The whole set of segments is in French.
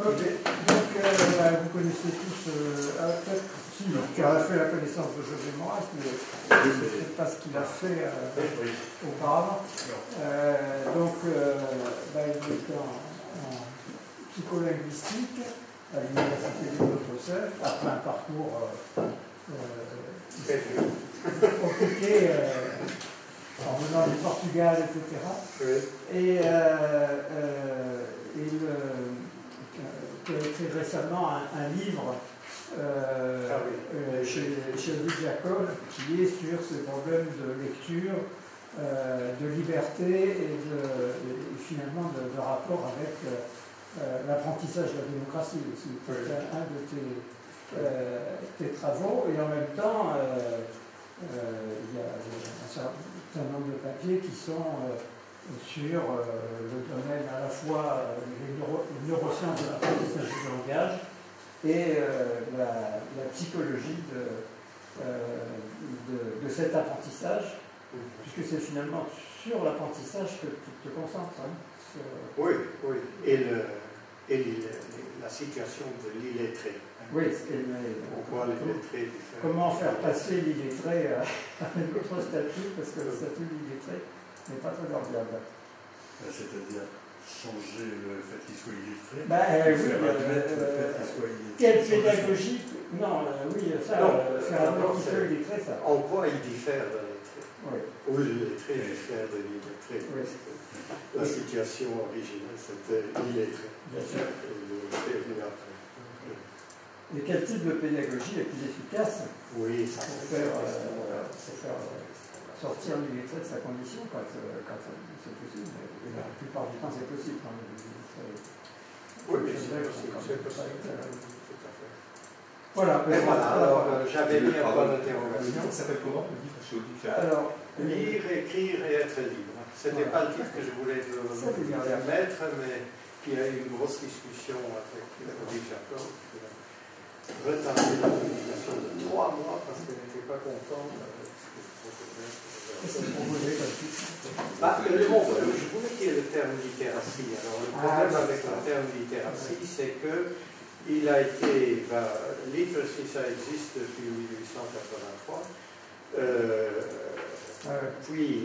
Ok, donc vous connaissez tous, peut-être si, qui a fait la connaissance de José Moras, mais c'est peut-être pas ce qu'il a fait auparavant. Donc, il était en psycholinguistique à l'Université de Bruxelles, après un parcours compliqué en venant du Portugal, etc. Et il a écrit récemment un livre chez Odile Jacob qui est sur ces problèmes de lecture, de liberté et finalement de rapport avec l'apprentissage de la démocratie. C'est un de tes travaux, et en même temps il y a un certain nombre de papiers qui sont sur le domaine à la fois les neurosciences de l'apprentissage du langage et la psychologie de cet apprentissage, puisque c'est finalement sur l'apprentissage que tu te concentres. Hein, Oui, oui. Et la situation de l'illettré. Oui, pourquoi l'illettré diffère. Comment faire passer l'illettré à un autre statut, parce que le statut de l'illettré n'est pas très enviable. C'est-à-dire changer le fait qu'il soit illettré, faire admettre le fait qu'il soit illettré. Quelle pédagogie? Non, oui, ça, faire admettre qu'il soit illettré, ça. En quoi il diffère d'un lettré? Oui. Ou l'illettré diffère de l'illettré. Oui. La situation originale, c'était l'illettré. Bien sûr. Et venu après. Et quel type de pédagogie est plus efficace pour faire sortir l'illettré de sa condition quand c'est possible? Et la plupart du temps, c'est possible. Quand oui, mais c'est possible. Tout à fait. Voilà. Mais voilà, alors j'avais mis un point d'interrogation. Ça s'appelle comment le livre chez Odile? Alors, lire, écrire et être libre. Ce n'était pas le titre que je voulais mettre, mais il y a eu une grosse discussion avec Odile Jacob. Retardé la publication de 3 mois parce qu'elle n'était pas contente avec ce que je proposais. Je voulais qu'il y ait le terme littératie. Alors, le problème avec le terme littératie, c'est que il a été. Literacy, ça existe depuis 1883. Puis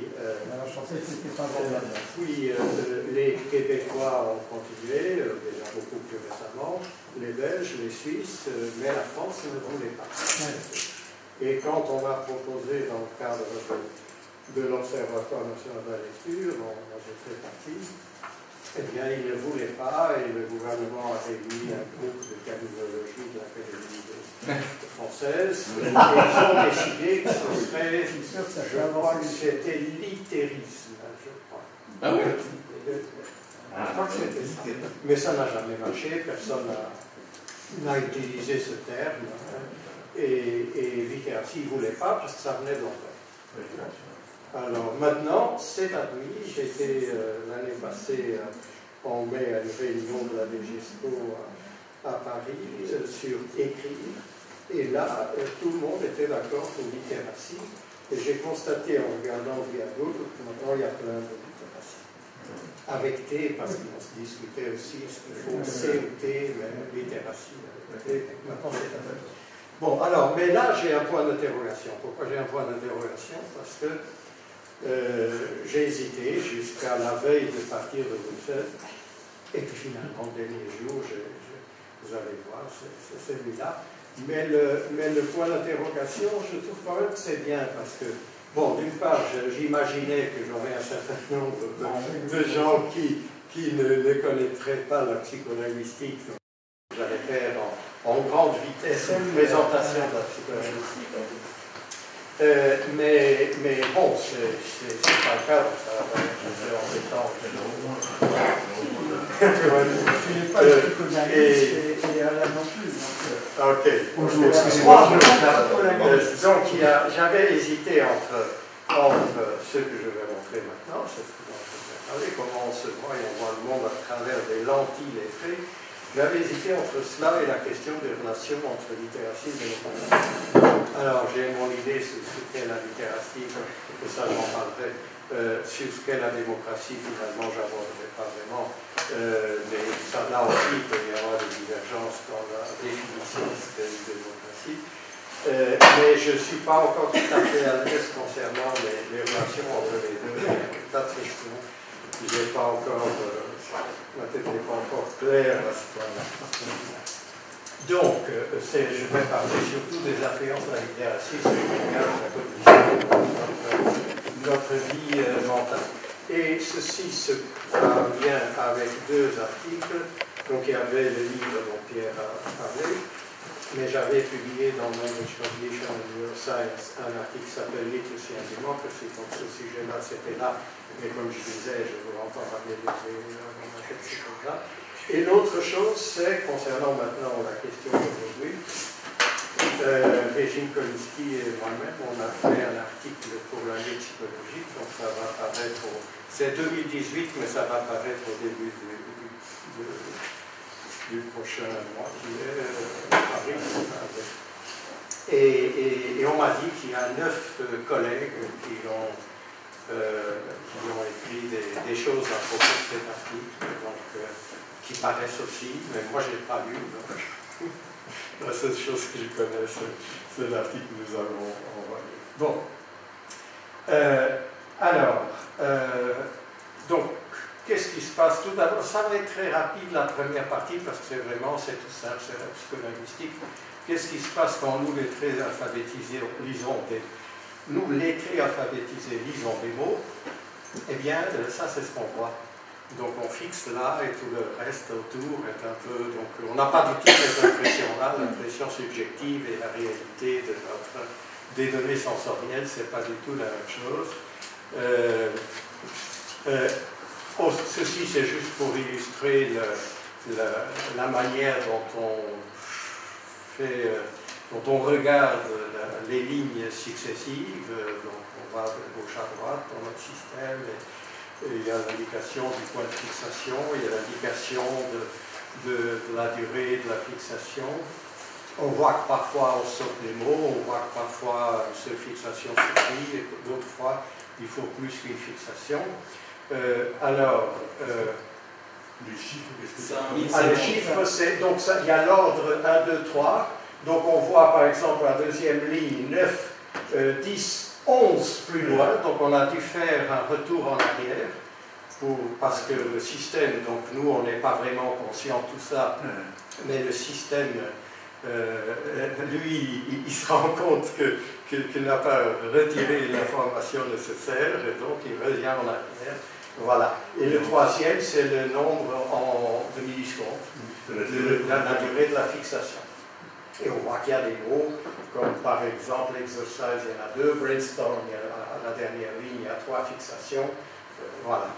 les Québécois ont continué, déjà beaucoup plus récemment, les Belges, les Suisses, mais la France ne voulait pas. Et quand on m'a proposé dans le cadre de l'Observatoire national de la lecture, dont j'ai fait partie, eh bien, ils ne voulaient pas, et le gouvernement a réuni un groupe de terminologie de l'Académie française, et ils ont décidé que ce serait, je crois que c'était littérisme, je crois. Ah oui. Je crois que c'était ça. Mais ça n'a jamais marché, personne n'a utilisé ce terme, et littératie, ils ne voulaient pas, parce que ça venait de l'anglais. Alors maintenant, c'est admis. J'étais l'année passée en mai à une réunion de la DGESCO à Paris sur écrire. Et là, tout le monde était d'accord pour littératie. Et j'ai constaté en regardant via Google que maintenant il y a plein de littératie. Avec T, parce qu'on se discutait aussi, est-ce qu'il faut C ou T, mais littératie. Bon, alors, mais là j'ai un point d'interrogation. Pourquoi j'ai un point d'interrogation? Parce que j'ai hésité jusqu'à la veille de partir de Bruxelles, et puis finalement, le dernier jour, vous allez voir, c'est celui-là. Mais le point d'interrogation, je trouve quand même que c'est bien, parce que, bon, d'une part, j'imaginais que j'aurais un certain nombre de gens qui ne connaîtraient pas la psycholinguistique. J'allais faire en grande vitesse une présentation de la psycholinguistique. Mais bon, c'est pas le cas, ça va être embêtant. Tu n'es pas psychanalyste et Alain non plus. Ok. Bonjour. Donc j'avais hésité entre ce que je vais montrer maintenant, c'est ce dont je vais parler, comment on se voit et on voit le monde à travers des lentilles lettrées. J'avais hésité entre cela et la question des relations entre littératie et démocratie. Alors, j'ai mon idée sur ce qu'est la littératie, et ça j'en parlerai, sur ce qu'est la démocratie, finalement, je n'aborderai pas vraiment, mais ça, là aussi, il peut y avoir des divergence dans la définition de ce qu'est une démocratie. Mais je ne suis pas encore tout à fait à l'aise concernant les relations entre les deux. Il y a des tas de questions qui n'est pas encore, ma tête n'est pas encore claire à ce point-là. Donc, je vais parler surtout des influences de la littératie sur la cognition, notre vie mentale. Et ceci se vient avec deux articles. Donc, il y avait le livre dont Pierre a parlé, mais j'avais publié dans Language Cognition and Neuroscience un article qui s'appelle Literacy and Democracy. Donc, ce sujet-là, c'était là. Mais comme je disais, je vous entends parler de ces choses-là. Et l'autre chose, c'est, concernant maintenant la question d'aujourd'hui, Régine Kolinsky et moi-même, on a fait un article pour l'année psychologique, donc ça va apparaître, c'est 2018, mais ça va apparaître au début du prochain mois, qui est Paris. Et on m'a dit qu'il y a 9 collègues qui ont écrit des choses à propos de cet article, donc, qui paraissent aussi, mais moi je ne l'ai pas lu. Donc, la seule chose que je connais, c'est l'article que nous avons envoyé. Bon. Donc, qu'est-ce qui se passe? Tout d'abord, ça va être très rapide la première partie, parce que c'est tout simple, c'est la psycholinguistique. Qu'est-ce qui se passe quand nous, lettrés alphabétisés, lisons des mots? Eh bien, ça, c'est ce qu'on voit. Donc on fixe là et tout le reste autour est un peu... Donc on n'a pas du tout cette impression-là, l'impression subjective et la réalité des données sensorielles, c'est pas du tout la même chose. Ceci c'est juste pour illustrer la manière dont on regarde les lignes successives. Donc on va de gauche à droite dans notre système. Il y a l'indication du point de fixation, il y a l'indication de la durée de la fixation. On voit que parfois on sort des mots, on voit que parfois une seule fixation suffit, et d'autres fois il faut plus qu'une fixation. Les chiffres, qu'est-ce que les chiffres, c'est donc ça, il y a l'ordre 1, 2, 3. Donc on voit par exemple la deuxième ligne 9, 10, 11 plus loin, donc on a dû faire un retour en arrière parce que le système, donc nous on n'est pas vraiment conscient de tout ça, mais le système, lui, il se rend compte qu'il n'a pas retiré l'information nécessaire et donc il revient en arrière. Voilà. Et le troisième, c'est le nombre de millisecondes, de la durée de la fixation. Et on voit qu'il y a des mots, comme par exemple exercise, il y en a 2, brainstorm, à la dernière ligne, il y a 3 fixations. Voilà.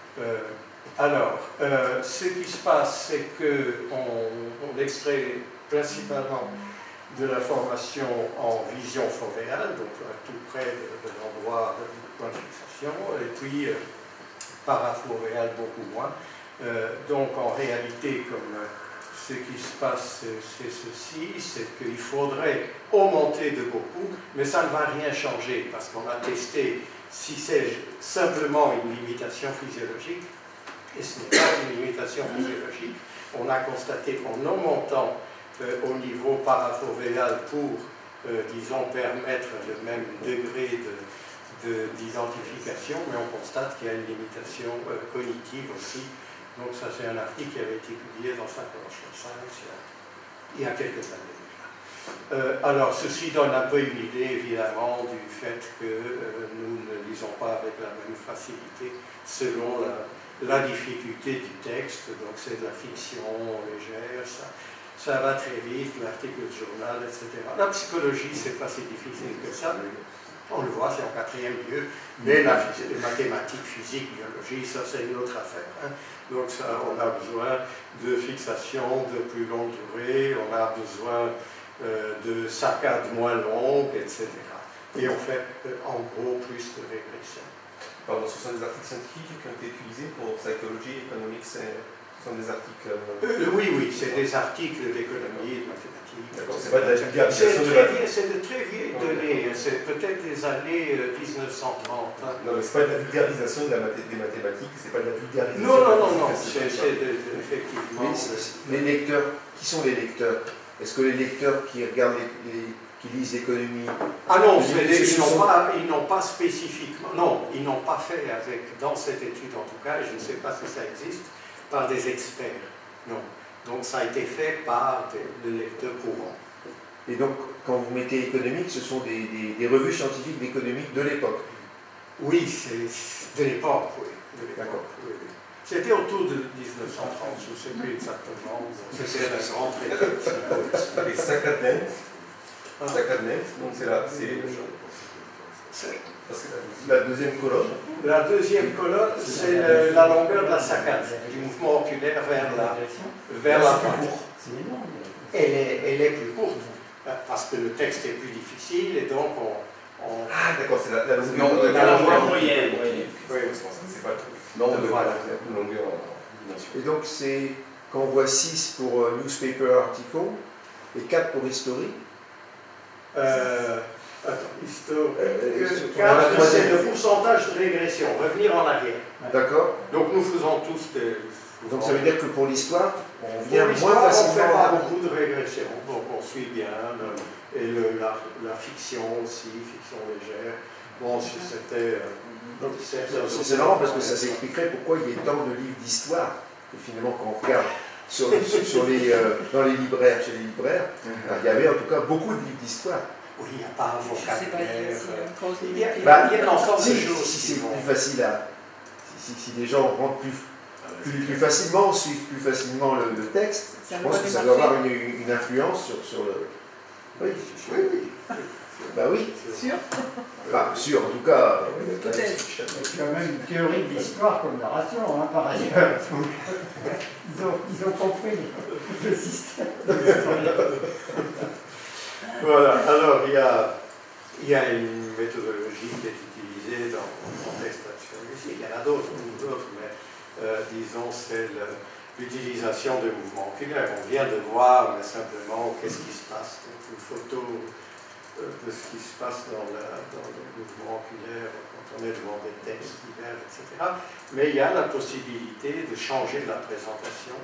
Ce qui se passe, c'est qu'on extrait principalement de l'information en vision fovéale, donc tout près de l'endroit du point de fixation, et puis parafovéale beaucoup moins. Donc en réalité, comme ce qui se passe, c'est ceci, c'est qu'il faudrait augmenter de beaucoup, mais ça ne va rien changer, parce qu'on a testé si c'est simplement une limitation physiologique, et ce n'est pas une limitation physiologique. On a constaté qu'en augmentant au niveau parafovéal pour, disons, permettre le même degré d'identification, mais on constate qu'il y a une limitation cognitive aussi. Donc ça c'est un article qui avait été publié dans Psychological Science il y a quelques années déjà. Alors ceci donne un peu une idée évidemment du fait que nous ne lisons pas avec la même facilité selon la difficulté du texte, donc c'est de la fiction légère, ça va très vite, l'article de journal, etc. La psychologie c'est pas si difficile que ça. On le voit, c'est en 4e lieu, mais les mathématiques, physique, biologie, ça c'est une autre affaire. Hein. Donc ça, on a besoin de fixation de plus longue durée, on a besoin de saccades moins longues, etc. Et on fait en gros plus de régression. Pardon, ce sont des articles scientifiques qui ont été utilisés pour psychologie, économique, ce sont des articles... oui, c'est des articles d'économie et de mathématiques. mathématiques. D'accord, c'est pas de la vulgarisation de la... C'est de très vieilles données, c'est peut-être des années 1930. Hein. Non, mais c'est pas de la vulgarisation des mathématiques, c'est pas de la vulgarisation. Non, c'est effectivement. Mais les lecteurs, qui sont les lecteurs? Est-ce que les lecteurs qui regardent qui lisent l'économie... Ah non, ils n'ont pas spécifiquement, non, ils n'ont pas fait avec, dans cette étude en tout cas, et je ne sais pas si ça existe, par des experts, non. Donc ça a été fait par des lecteurs courants. Et donc, quand vous mettez économique, ce sont des revues scientifiques d'économique de l'époque? Oui, c'est de l'époque, oui. D'accord. Oui. C'était autour de 1930, je ne sais plus exactement. C'était la grande traité. Les Sakadnet, donc c'est là, parce que la deuxième colonne. La deuxième colonne, c'est la longueur de la saccade, du mouvement oculaire vers la pointe. Elle est plus courte, parce que le texte est plus difficile, et donc Ah, d'accord, c'est la longueur de la longueur moyenne. Oui, c'est pas le nombre de longueur en dimension. Et donc, c'est quand on voit 6 pour newspaper article et 4 pour history. Attends, c'est le pourcentage de régression, revenir en arrière. D'accord. Donc nous faisons tous des... Donc ça veut dire que pour l'histoire, on vient Pour moins facilement... on ne fait pas beaucoup de régression, donc on suit bien, et la fiction aussi, fiction légère. Bon, si c'était... c'est marrant parce que ça s'expliquerait pourquoi il y a tant de livres d'histoire. Et finalement, quand on regarde dans les libraires, chez les libraires, il y avait en tout cas beaucoup de livres d'histoire. Oui, il n'y a pas un vocabulaire. Il y a un ensemble de choses. Si c'est plus facile à... Si les gens rentrent plus facilement, suivent plus facilement le texte, je pense que ça doit avoir une influence sur le... Oui. Bah oui. Sûr? Bah, sûr, en tout cas. Peut-être. C'est quand même une théorie de l'histoire comme narration, hein, par ailleurs. Ils ont compris le système. Voilà, alors il y a une méthodologie qui est utilisée dans le contexte naturaliste. Il y en a d'autres, mais disons c'est l'utilisation de mouvements oculaires. On vient de voir, mais simplement, qu'est-ce qui se passe. Donc, une photo de ce qui se passe dans le mouvement oculaire quand on est devant des textes divers, etc. Mais il y a la possibilité de changer la présentation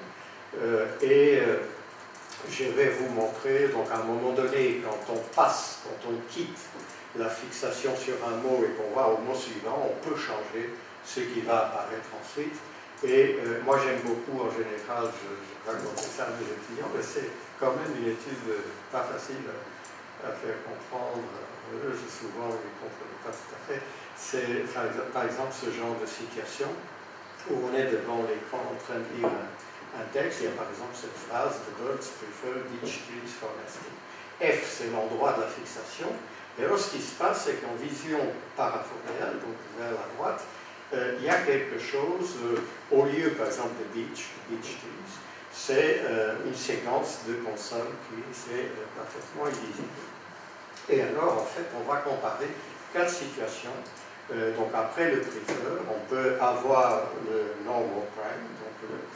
je vais vous montrer, donc à un moment donné, quand on quitte la fixation sur un mot et qu'on va au mot suivant, on peut changer ce qui va apparaître ensuite. Et moi j'aime beaucoup, en général, je raconte ça à mes étudiants, mais c'est quand même une étude pas facile à faire comprendre. Eux, souvent, ils ne comprennent pas tout à fait. C'est par exemple ce genre de situation où on est devant l'écran en train de lire un texte, il y a par exemple cette phrase « The birds prefer beech trees for nesting ». F, c'est l'endroit de la fixation. Et alors, ce qui se passe, c'est qu'en vision paraphoréale, donc vers la droite, il y a quelque chose, au lieu par exemple de beech trees, c'est une séquence de consonnes qui est parfaitement illisible. Et alors, en fait, on va comparer 4 situations. Donc après le prefer, on peut avoir le normal prime, donc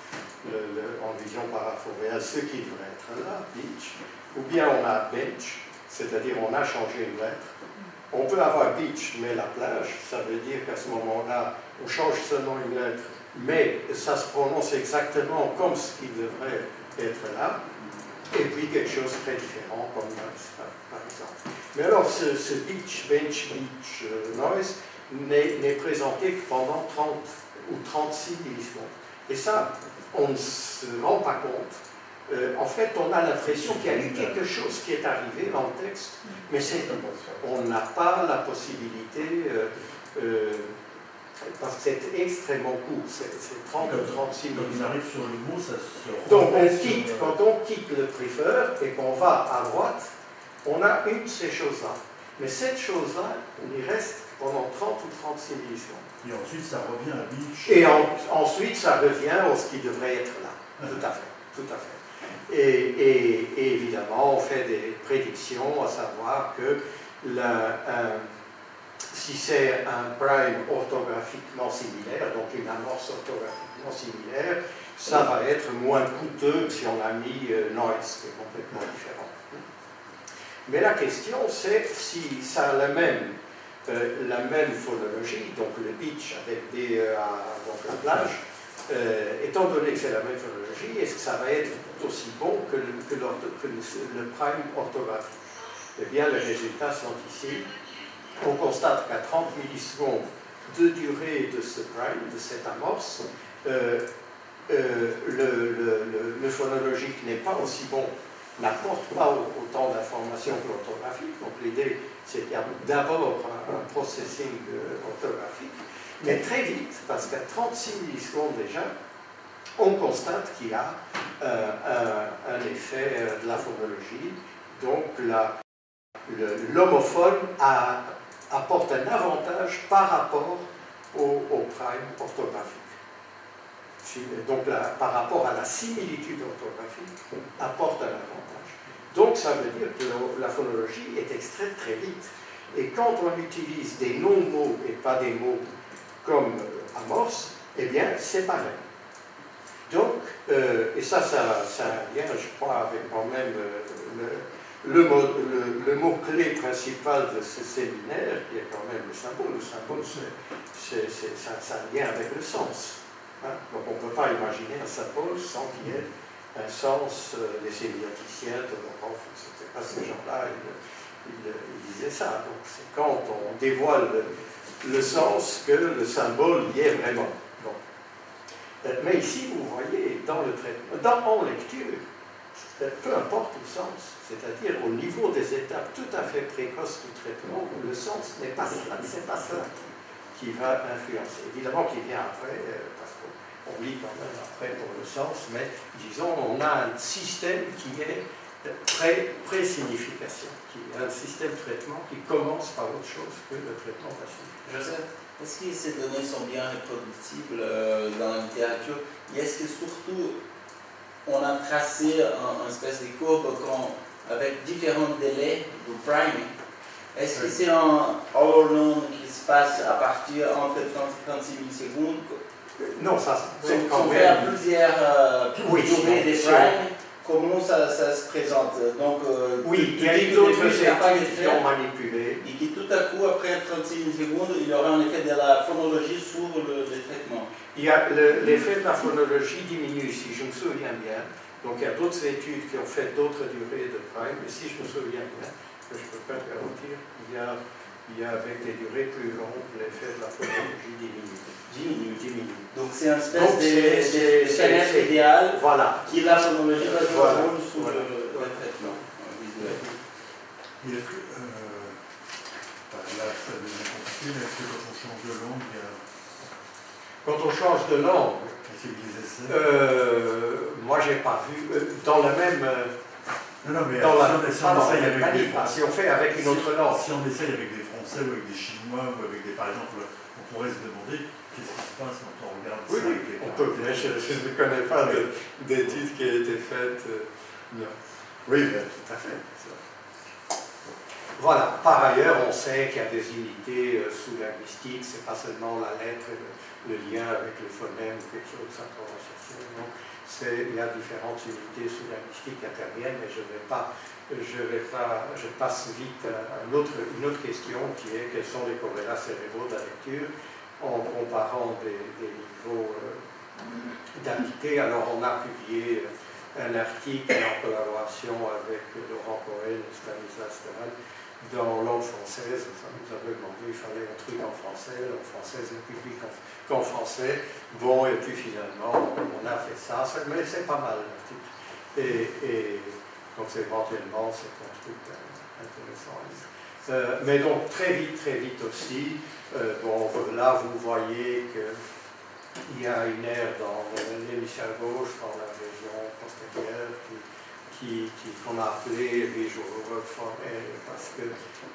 en vision paraphoréale, ce qui devrait être là, beach, ou bien on a bench, c'est-à-dire on a changé une lettre. On peut avoir beach, mais la plage, ça veut dire qu'à ce moment-là, on change seulement une lettre, mais ça se prononce exactement comme ce qui devrait être là, et puis quelque chose de très différent, comme noise, par exemple. Mais alors, ce beach, bench, noise n'est présenté que pendant 30 ou 36 millisecondes. Et ça, on ne se rend pas compte. En fait, on a l'impression qu'il y a eu quelque chose qui est arrivé dans le texte, mais on n'a pas la possibilité, parce que c'est extrêmement court, c'est 30 ou 36 minutes. Quand on arrive sur le mot, ça se donc quand on quitte le prefer et qu'on va à droite, on a une de ces choses-là. Mais cette chose-là, on y reste pendant 30 ou 36 millisecondes. Et ensuite, ça revient à beach. Et ensuite, ça revient à ce qui devrait être là. Tout à fait. Tout à fait. Et évidemment, on fait des prédictions, à savoir que si c'est un prime orthographiquement similaire, donc une amorce orthographiquement similaire, ça va être moins coûteux que si on a mis noise, qui est complètement différent. Mais la question, c'est si ça a la même phonologie, donc le beach avec des donc la plage, étant donné que c'est la même phonologie, est-ce que ça va être aussi bon que le prime orthographique? Eh bien, les résultats sont ici. On constate qu'à 30 millisecondes de durée de ce prime, de cette amorce, le phonologique n'est pas aussi bon, n'apporte pas autant d'informations que l'orthographique. Donc l'idée, c'est qu'il y a d'abord un processing orthographique, mais très vite, parce qu'à 36 millisecondes déjà, on constate qu'il y a un effet de la phonologie. Donc l'homophone apporte un avantage par rapport au prime orthographique. Donc par rapport à la similitude orthographique, apporte un avantage. Donc ça veut dire que la phonologie est extraite très vite. Et quand on utilise des non-mots et pas des mots comme amorce, eh bien c'est pareil. Donc, et ça a un lien, je crois, avec quand même le mot-clé principal de ce séminaire, qui est quand même le symbole. Le symbole, ça a un lien avec le sens. Donc on ne peut pas imaginer un symbole sans qu'il y ait un sens. Les sémioticiens, Todorov, etc. Ces gens-là, ils disaient ça. Donc c'est quand on dévoile le sens que le symbole y est vraiment. Donc, mais ici, vous voyez, dans le traitement, en lecture, peu importe le sens, c'est-à-dire au niveau des étapes tout à fait précoces du traitement, le sens n'est pas cela, c'est pas cela qui va influencer. Évidemment qu'il vient après, parce qu'on lit quand même après pour le sens, mais disons, on a un système qui est pré-signification, qui est un système de traitement qui commence par autre chose que le traitement passive. Joseph, est-ce que ces données sont bien reproductibles dans la littérature? Et est-ce que surtout, on a tracé une espèce de courbe avec différents délais de priming? Est-ce que c'est un all or none qui se passe à partir entre 30 et 36 millisecondes? Non, ça c'est quand même... même... à plusieurs durées des primes, comment ça se présente? Donc, oui, il y a d'autres études qui ont manipulé. Et qui tout à coup, après 36 millisecondes, il y aura un effet de la phonologie sur le traitement. Il y a l'effet de la phonologie diminue, si je me souviens bien. Donc il y a d'autres études qui ont fait d'autres durées de prime, mais si je me souviens bien, que je ne peux pas te garantir, il y a avec des durées plus longues, l'effet de la phonologie diminue. Donc c'est un espèce de scénario idéal, voilà, qui la phonologie va jouer un rôle sous le traitement visuel. Et est-ce que, là ça devient compliqué, mais est-ce que quand on change de langue, il y a... Quand on change de langue, moi j'ai pas vu, dans la même... non, mais si on fait avec une autre langue. Si on essaye avec des Français ou avec des Chinois ou avec des, par exemple, on pourrait se demander qu'est-ce qui se passe quand on regarde ça avec les on peut, je ne connais pas d'études qui a été faite. Non. Oui, tout à fait. Voilà. Par ailleurs, on sait qu'il y a des unités sous-linguistiques, c'est pas seulement la lettre, le lien avec le phonème ou quelque chose de sa prononciation. Non. Il y a différentes unités sous-linguistiques qui interviennent, mais je passe vite à une autre question qui est quels sont les corrélats cérébraux de la lecture en comparant des niveaux d'habilité. Alors on a publié un article en collaboration avec Laurent Cohen et Stanislas Dehaene dans langue française. Ça nous avait demandé, il fallait un truc en français, langue française est publique qu'en français. Bon, et puis finalement, on a fait ça, mais c'est pas mal l'article. Et donc éventuellement, c'est un truc intéressant. Mais donc très vite aussi, bon, là vous voyez qu'il y a une aire dans l'hémisphère gauche, dans la région postérieure, qu'on a appelé visual work for air, parce que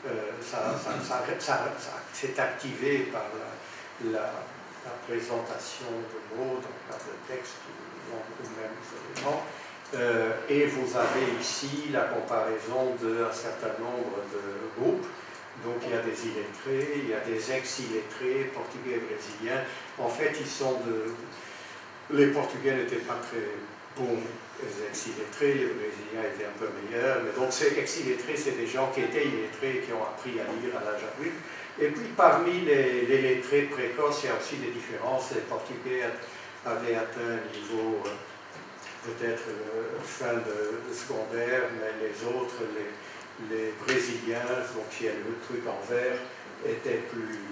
ça s'est activé par la présentation de mots, donc par le texte ou même des éléments. Et vous avez ici la comparaison d'un certain nombre de groupes. Donc il y a des illettrés, il y a des ex-illettrés, portugais et brésiliens. En fait, les Portugais n'étaient pas très Bon, les ex-illettrés, les Brésiliens étaient un peu meilleurs, mais donc ces ex-illettrés, c'est des gens qui étaient illettrés et qui ont appris à lire à l'âge adulte. Et puis parmi les lettrés précoces, il y a aussi des différences. Les Portugais avaient atteint un niveau peut-être fin de secondaire, mais les autres, les Brésiliens, donc il y a le truc en vert, étaient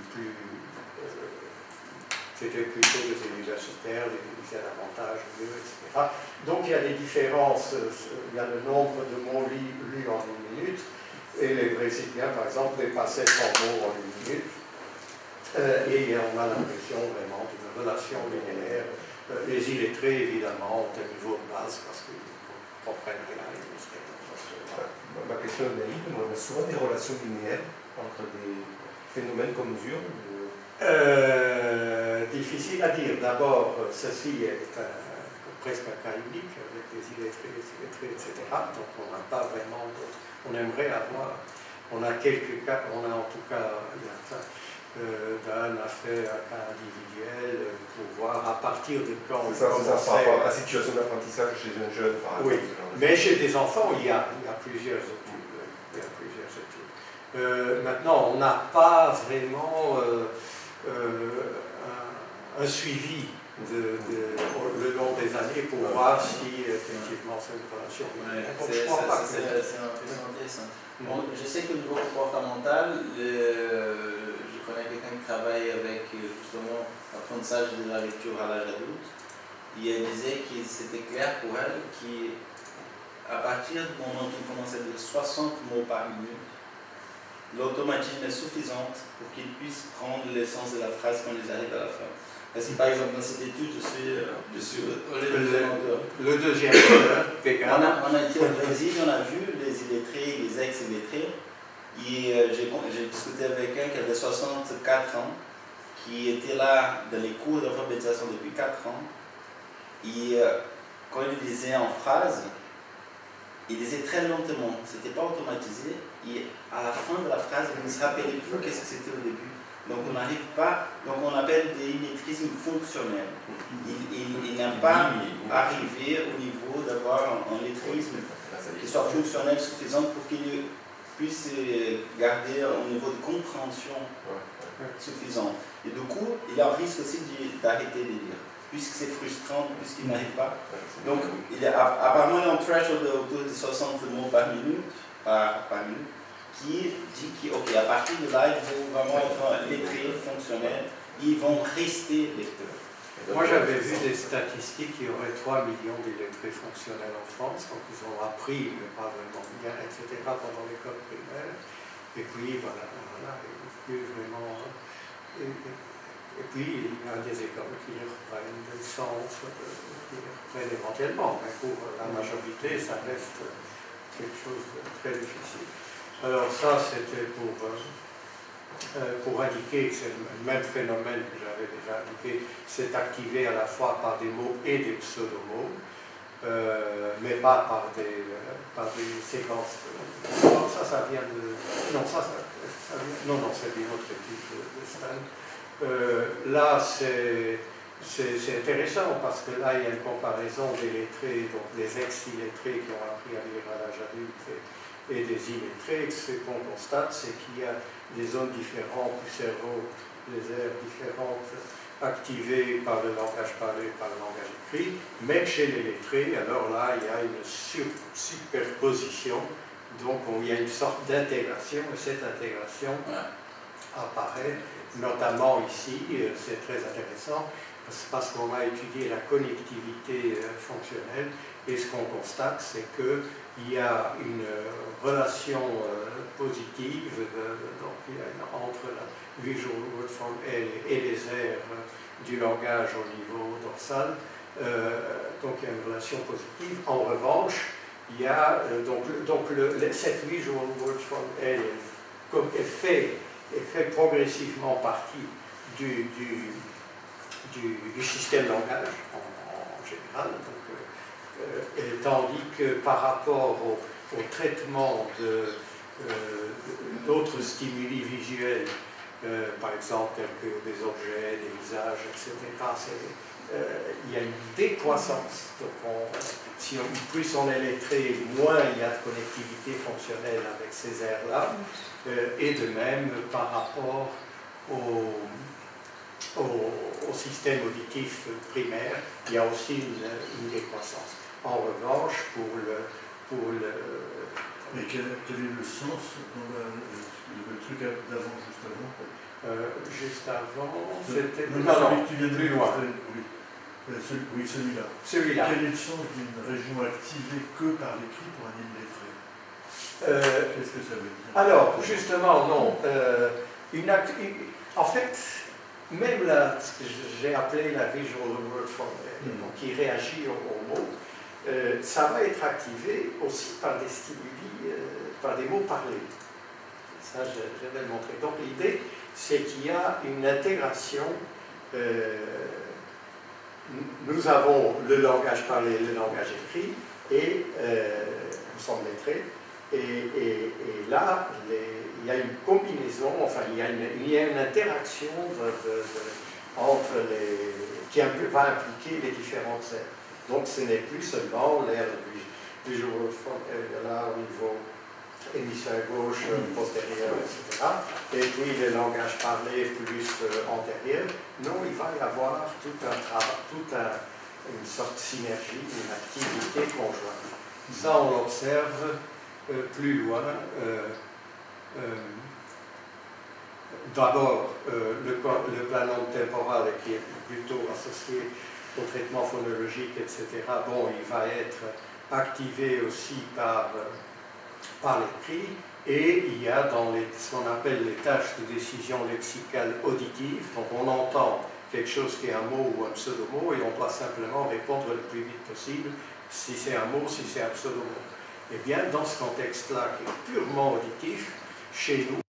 c'était plutôt des universitaires, ils lisaient davantage, mieux, etc. Donc il y a des différences, il y a le nombre de mots lus en une minute, et les Brésiliens, par exemple, dépassaient 100 mots en une minute, et on a l'impression vraiment d'une relation linéaire. Les illettrés, évidemment, ont un niveau de base parce qu'ils ne comprennent rien. Ma question est naïve, on a souvent des relations linéaires entre des phénomènes qu'on mesure. Difficile à dire. D'abord, ceci est presque un cas unique avec les illettrés, etc. Donc on n'a pas vraiment d'autres. On aimerait avoir. On a quelques cas, on a en tout cas, Dan a fait un cas individuel pour voir à partir de quand on commençait. Ça par rapport à la situation d'apprentissage chez un jeune, par exemple. Oui, mais chez des enfants, il y a plusieurs études. Maintenant, on n'a pas vraiment un suivi le long des années pour voir si effectivement c'est une relation. C'est intéressant. Bon, je sais que au niveau comportemental, je connais quelqu'un qui travaille avec justement l'apprentissage de la lecture à l'âge adulte. Elle disait que c'était clair pour elle qu'à partir du moment où on commence à dire 60 mots par minute, l'automatisme est suffisant pour qu'ils puissent prendre l'essence de la phrase quand ils arrivent à la fin. Parce que par exemple dans cette étude, je suis le deuxième. on a été au Brésil, on a vu les illettrés, les ex-illettrés, et j'ai discuté avec un qui avait 64 ans, qui était là dans les cours d'alphabétisation depuis 4 ans, et quand il disait en phrase, il disait très lentement, c'était pas automatisé, et à la fin de la phrase, il ne se rappelait plus qu'est-ce que c'était au début. Donc on n'arrive pas, donc on appelle des illettrismes fonctionnels. Il n'a pas arrivé au niveau d'avoir un lettrisme qui soit fonctionnel suffisant pour qu'il puisse garder un niveau de compréhension suffisant. Et du coup, il a un risque aussi d'arrêter de lire, puisque c'est frustrant, puisqu'il n'arrive pas. Donc, apparemment, il y a un threshold autour de 60 mots par minute, qui dit qu'à partir de là, ils vont vraiment être lettrés, fonctionnels, ils vont rester lecteurs. Moi, j'avais vu des statistiques, il y aurait 3 millions d'illettrés fonctionnels en France, donc ils ont appris, mais pas vraiment bien, etc., pendant l'école primaire. Et puis, voilà, plus vraiment. Et puis, il y a des écoles qui les reprennent, des centres qui les reprennent éventuellement, mais pour la majorité, ça reste quelque chose de très difficile. Alors ça, c'était pour indiquer que c'est le même phénomène que j'avais déjà indiqué, c'est activé à la fois par des mots et des pseudomots, mais pas par des séquences. Ça vient de... Non, non, c'est une autre étude de Stan. Là, c'est intéressant parce que là, il y a une comparaison des lettrés, donc des ex-illettrés qui ont appris à lire à l'âge adulte et des illettrés. Ce qu'on constate, c'est qu'il y a des zones différentes du cerveau, des aires différentes activées par le langage parlé et par le langage écrit, mais chez les lettrés, alors là, il y a une superposition, donc il y a une sorte d'intégration, et cette intégration apparaît notamment ici, c'est très intéressant, parce qu'on a étudié la connectivité fonctionnelle, et ce qu'on constate, c'est qu'il y a une relation positive entre la visual word form et les aires du langage au niveau dorsal. Donc il y a une relation positive. En revanche, il y a cette visual word form comme elle fait progressivement partie du système langage en général. Tandis que par rapport au traitement d'autres stimuli visuels par exemple tels que des objets, des visages, etc. Il y a une décroissance. Donc plus on est lettré, moins il y a de connectivité fonctionnelle avec ces aires-là. Et de même, par rapport au système auditif primaire, il y a aussi une décroissance. En revanche, Mais quel est le sens dans le truc d'avant, juste avant? Juste avant, c'était plus loin. Oui, celui-là. Celui-là. Quel est le sens d'une région activée que par l'écrit pour un illettré? Qu'est-ce que ça veut dire? Alors, justement, non. En fait, même ce que j'ai appelé la visual word formula, qui réagit aux mots, ça va être activé aussi par des stimuli, par des mots parlés. Ça, je vais le montrer. Donc, l'idée, c'est qu'il y a une intégration. Nous avons le langage parlé et le langage écrit, et nous sommes lettrés. Et là, il y a une combinaison, enfin, il y a une interaction entre qui va impliquer les différentes aires. Donc, ce n'est plus seulement l'aire du jour là au niveau hémisphère gauche, postérieur, etc. Et puis le langage parlé plus antérieur. Non, il va y avoir tout un travail, une sorte de synergie, une activité conjointe. Ça, on l'observe plus loin. D'abord, le planon temporal qui est plutôt associé au traitement phonologique, etc. Bon, il va être activé aussi par l'écrit, et il y a dans ce qu'on appelle les tâches de décision lexicale auditive. Donc on entend quelque chose qui est un mot ou un pseudomot, et on doit simplement répondre le plus vite possible si c'est un mot, si c'est un pseudomot. Eh bien, dans ce contexte-là, qui est purement auditif, chez nous,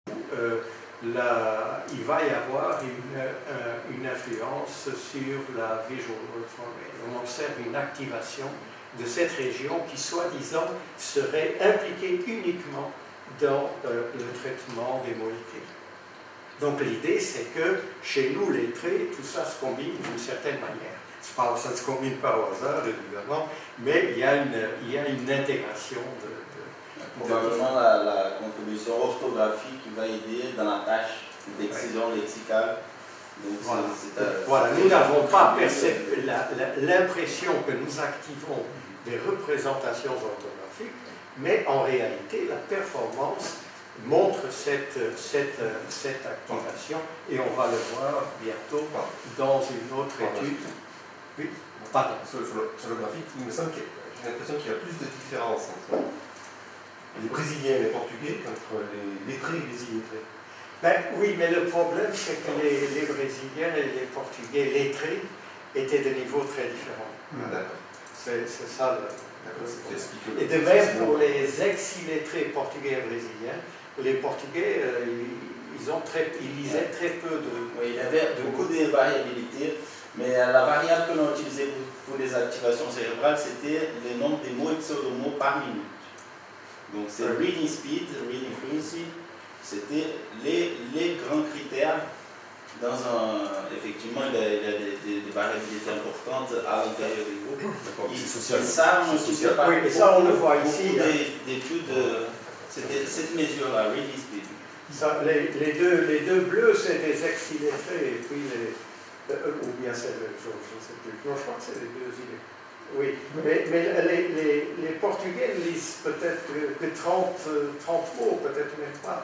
il va y avoir une influence sur la visual word formula. On observe une activation de cette région qui, soi-disant, serait impliquée uniquement dans le traitement des mots écrits. Donc l'idée, c'est que chez nous, lettrés, tout ça se combine d'une certaine manière. Ça ne se combine pas au hasard, évidemment, mais il y a une intégration Probablement la contribution orthographique qui va aider dans la tâche d'excision lexicale. Donc, voilà, nous n'avons pas l'impression que nous activons des représentations orthographiques, mais en réalité, la performance montre cette activation, et on va le voir bientôt dans une autre étude. Oui, pardon. Sur le graphique, il me semble que j'ai l'impression qu'il y a plus de différence entre les Brésiliens et les Portugais qu'entre les lettrés et les illettrés. Ben, oui, mais le problème, c'est que les Brésiliens et les Portugais lettrés étaient de niveaux très différents. D'accord. C'est ça le problème. Et de même pour les ex-illettrés portugais et brésiliens, les Portugais, ils lisaient très peu de... Oui, il y avait beaucoup de variabilité, mais la variable que l'on utilisait pour les activations cérébrales, c'était le nombre de mots et pseudomots par minute. Donc c'est reading speed, reading fluency, c'était les grands critères. Effectivement, il y a des variabilités importantes à l'intérieur du groupe. C'est social. Et ça, on utilisait pas oui, et ça, on le voit ici. D'études, c'était cette mesure-là, reading speed. Ça, les deux bleus, c'est des ex-illettrés, et puis ou bien c'est je ne sais plus. Non, je crois que c'est les deux illettrés. Oui, mais les Portugais lisent peut-être que 30 mots, peut-être même pas.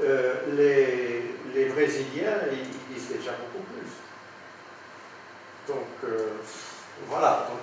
Les Brésiliens, ils lisent déjà beaucoup plus. Donc, voilà. Donc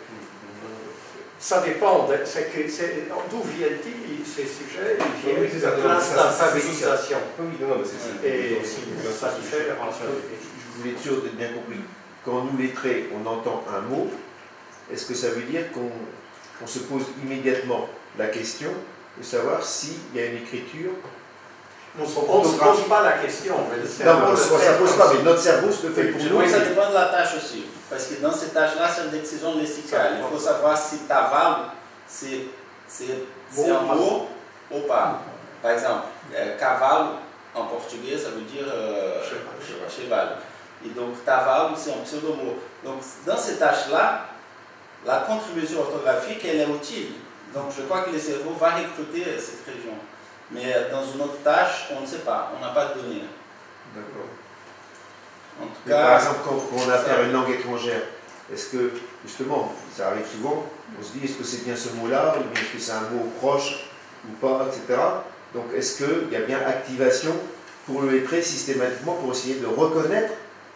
ça dépend. D'où viennent-ils, ces sujets? Ils viennent de classe d'alphabétisation. Oui, non, mais c'est et ça diffère entre eux. Je voulais être sûr d'être bien compris. Quand nous, lettrés, on entend un mot, est-ce que ça veut dire qu'on se pose immédiatement la question de savoir s'il y a une écriture? On ne se pose pas la question, mais le cerveau. Non, on ne se pose pas, mais notre cerveau se le fait pour nous. Oui, ça dépend de la tâche aussi. Parce que dans cette tâche-là, c'est une décision lexicale. Il faut savoir si cavale, c'est un mot ou pas. Par exemple, cavale, en portugais, ça veut dire cheval. Et donc, cavalo, c'est un pseudo-mot. Donc, dans ces tâches-là, la contribution orthographique, elle est utile. Donc, je crois que le cerveau va recruter cette région. Mais dans une autre tâche, on ne sait pas, on n'a pas de données. D'accord. En tout Mais cas, par exemple, quand on a affaire à une langue étrangère, est-ce que, justement, ça arrive souvent, on se dit est-ce que c'est bien ce mot-là, ou bien est-ce que c'est un mot proche ou pas, etc. Donc est-ce qu'il y a bien activation pour le lettré systématiquement pour essayer de reconnaître,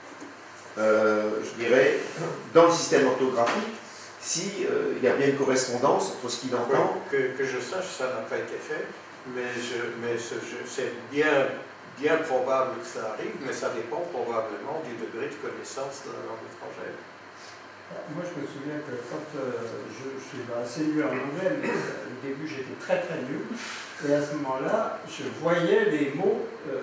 je dirais, dans le système orthographique, s'il y a bien une correspondance entre ce qu'il entend. Que je sache, ça n'a pas été fait, mais c'est bien probable que ça arrive, mais ça dépend probablement du degré de connaissance de la langue étrangère. Moi, je me souviens que quand je suis assez nul en anglais, mais au début j'étais très très nul, et à ce moment-là, je voyais les mots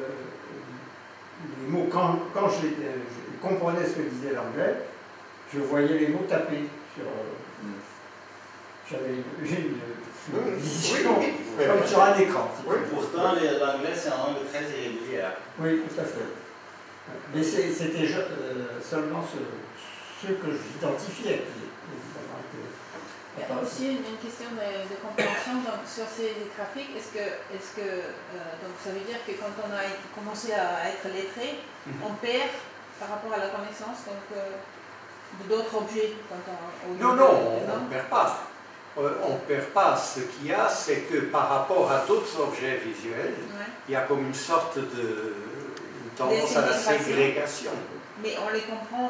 quand je comprenais ce que disait l'anglais, je voyais les mots tapés sur. J'avais une vision comme sur un écran. Oui. pourtant, l'anglais, c'est une langue très irrégulière. Oui, tout à fait. Mais c'était seulement ceux que j'identifiais qui, évidemment, Il y a aussi une question de compréhension sur ces graphiques. Est-ce que donc ça veut dire que quand on a commencé à être lettré, on perd par rapport à la connaissance d'autres objets Non, on ne perd pas. On ne perd pas. Ce qu'il y a, c'est que par rapport à d'autres objets visuels, il y a comme une sorte une tendance à la ségrégation. Mais on les comprend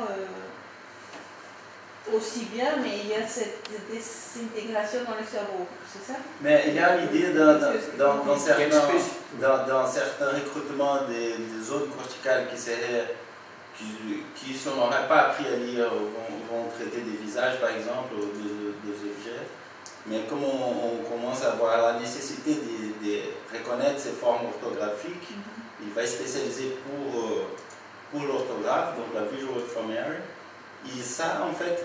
aussi bien, mais il y a cette désintégration dans le cerveau, c'est ça? Mais il y a l'idée dans certains recrutements des zones corticales qui si on n'aurait pas appris à lire, vont traiter des visages par exemple, ou des objets. Mais comme on commence à avoir la nécessité de reconnaître ces formes orthographiques, il va se spécialiser pour l'orthographe, donc la Visual Formary. Et ça, en fait,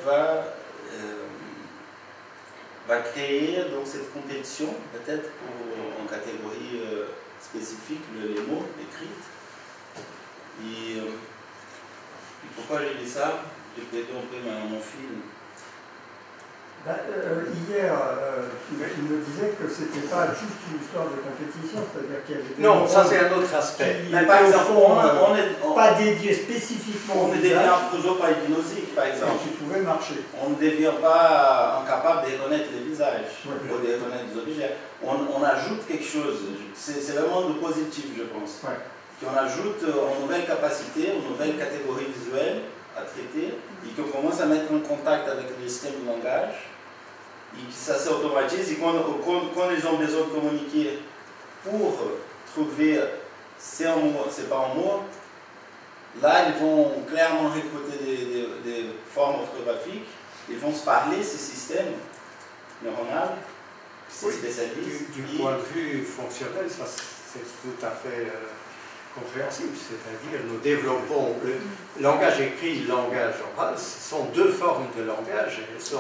va créer donc, cette compétition, peut-être en catégorie spécifique, les mots écrits. Et pourquoi j'ai dit ça? J'ai perdu un peu mon fil. Hier, il me disait que ce n'était pas juste une histoire de compétition, c'est-à-dire qu'il y avait des Non, ça c'est un autre aspect. Mais par exemple, pas dédié spécifiquement on ne devient pas hypnosique, par exemple. qui pouvait marcher. On ne devient pas incapable de reconnaître les visages ou de reconnaître des objets. On ajoute quelque chose. C'est vraiment le positif, je pense. Qu'on ajoute une nouvelle capacité, une nouvelle catégorie visuelle à traiter et qu'on commence à mettre en contact avec le système de langage et que ça s'automatise et quand ils ont besoin de communiquer pour trouver c'est un mot, c'est pas un mot, là ils vont clairement recruter des formes orthographiques, ils vont se parler ces systèmes neuronaux qui se spécialisent. Du point de vue fonctionnel, ça c'est tout à fait compréhensible, c'est-à-dire nous développons le langage écrit et le langage oral, ce sont deux formes de langage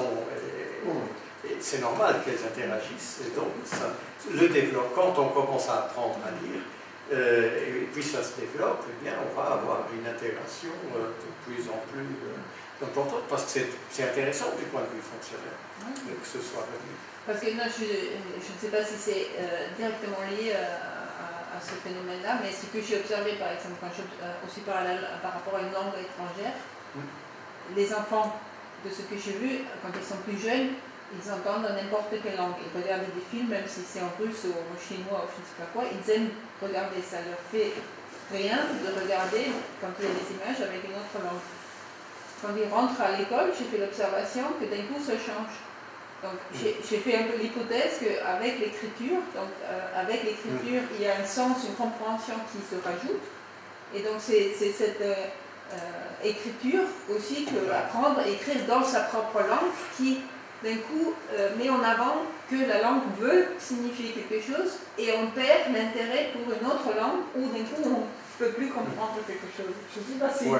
et c'est normal qu'elles interagissent et donc ça le développe. Quand on commence à apprendre à lire et puis ça se développe, eh bien on va avoir une intégration de plus en plus importante parce que c'est intéressant du point de vue fonctionnel que ce soit réglé. Parce que non, je ne sais pas si c'est directement lié à ce phénomène-là, mais ce que j'ai observé par exemple quand aussi par rapport à une langue étrangère, les enfants, de ce que j'ai vu, quand ils sont plus jeunes, ils entendent n'importe quelle langue. Ils regardent des films, même si c'est en russe ou en chinois ou je ne sais pas quoi, ils aiment regarder. Ça leur fait rien de regarder quand il y a des images avec une autre langue. Quand ils rentrent à l'école, j'ai fait l'observation que d'un coup ça change. Donc j'ai fait un peu l'hypothèse qu'avec l'écriture, il y a un sens, une compréhension qui se rajoute. Et donc c'est cette écriture aussi que apprendre à écrire dans sa propre langue qui d'un coup met en avant que la langue veut signifier quelque chose et on perd l'intérêt pour une autre langue où d'un coup on ne peut plus comprendre quelque chose. Je ne sais pas si...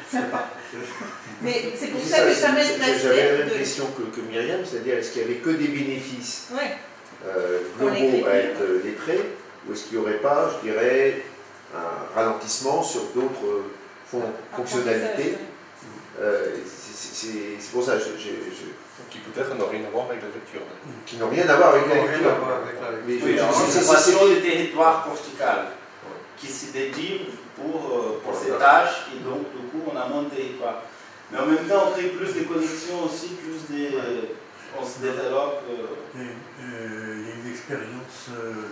Mais c'est pour ça que ça m'intéresse. J'avais la même question que Myriam, c'est-à-dire est-ce qu'il n'y avait que des bénéfices globaux à être lettré ou est-ce qu'il n'y aurait pas, je dirais, un ralentissement sur d'autres fonctionnalités. C'est pour ça qui peut-être n'ont rien à voir avec la lecture. Qui n'ont rien à voir avec la lecture. Oui, l'occupation du territoire cortical qui se dédie pour ces tâches et donc du coup on a moins de territoire. Mais en même temps on crée plus de connexions aussi, on se développe. Il y a une expérience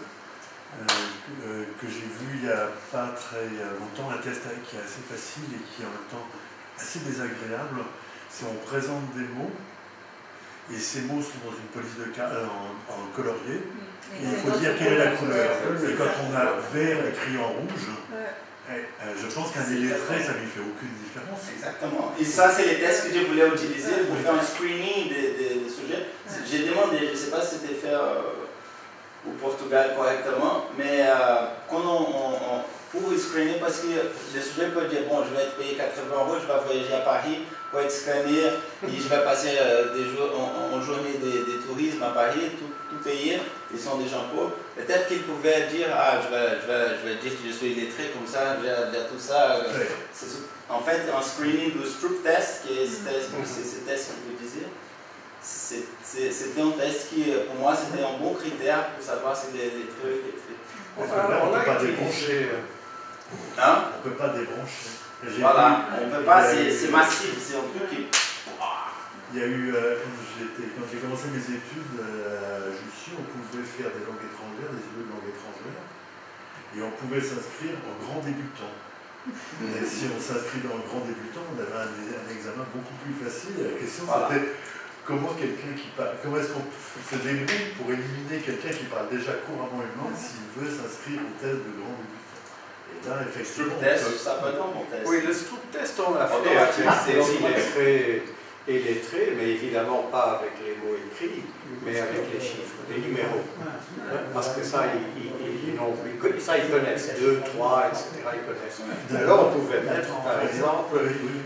que j'ai vue il n'y a pas très longtemps, un test qui est assez facile et qui est en même temps assez désagréable. C'est on présente des mots et ces mots sont dans une police en colorier et il faut dire quelle est la couleur. Et quand on a vert écrit en rouge, je pense qu'un illettré, ça lui fait aucune différence. Exactement. Et ça, c'est les tests que je voulais utiliser pour faire un screening des sujets. J'ai demandé, je ne sais pas si c'était fait au Portugal correctement, mais pour screener, parce que le sujet peut dire, bon, je vais être payé 80 €, je vais voyager à Paris, pour être scanné, et je vais passer des jours en journée des tourismes à Paris, tout payé, ils sont des gens pauvres. Peut-être qu'ils pouvaient dire, je vais dire que je suis illettré, comme ça, j'ai tout ça. En fait, un screening de Stroop test, qui est ce test que vous disiez, c'était un test qui, pour moi, c'était un bon critère pour savoir si les illettrés étaient illettrés. On ne peut pas débrancher. Hein? On ne peut pas débrancher. Voilà, on ne peut pas, c'est massif, c'est un truc qui... Il y a eu, quand j'ai commencé mes études à Jussieu, on pouvait faire des langues étrangères, des études de langues étrangères, et on pouvait s'inscrire en grand débutant. Et si on s'inscrit en grand débutant, on avait un examen beaucoup plus facile. Et la question c'était comment est-ce qu'on se débrouille pour éliminer quelqu'un qui parle déjà couramment une langue s'il veut s'inscrire au test de grand débutant. Et là, effectivement, ça peut être un bon test. Oui, le Stroop test, on l'a fait avec des illettrés et lettrés, mais évidemment pas avec les mots écrits, mais avec les chiffres, les numéros. Parce que ça, ils connaissent 2, 3, etc. Ils connaissent. Alors, on pouvait mettre, par exemple,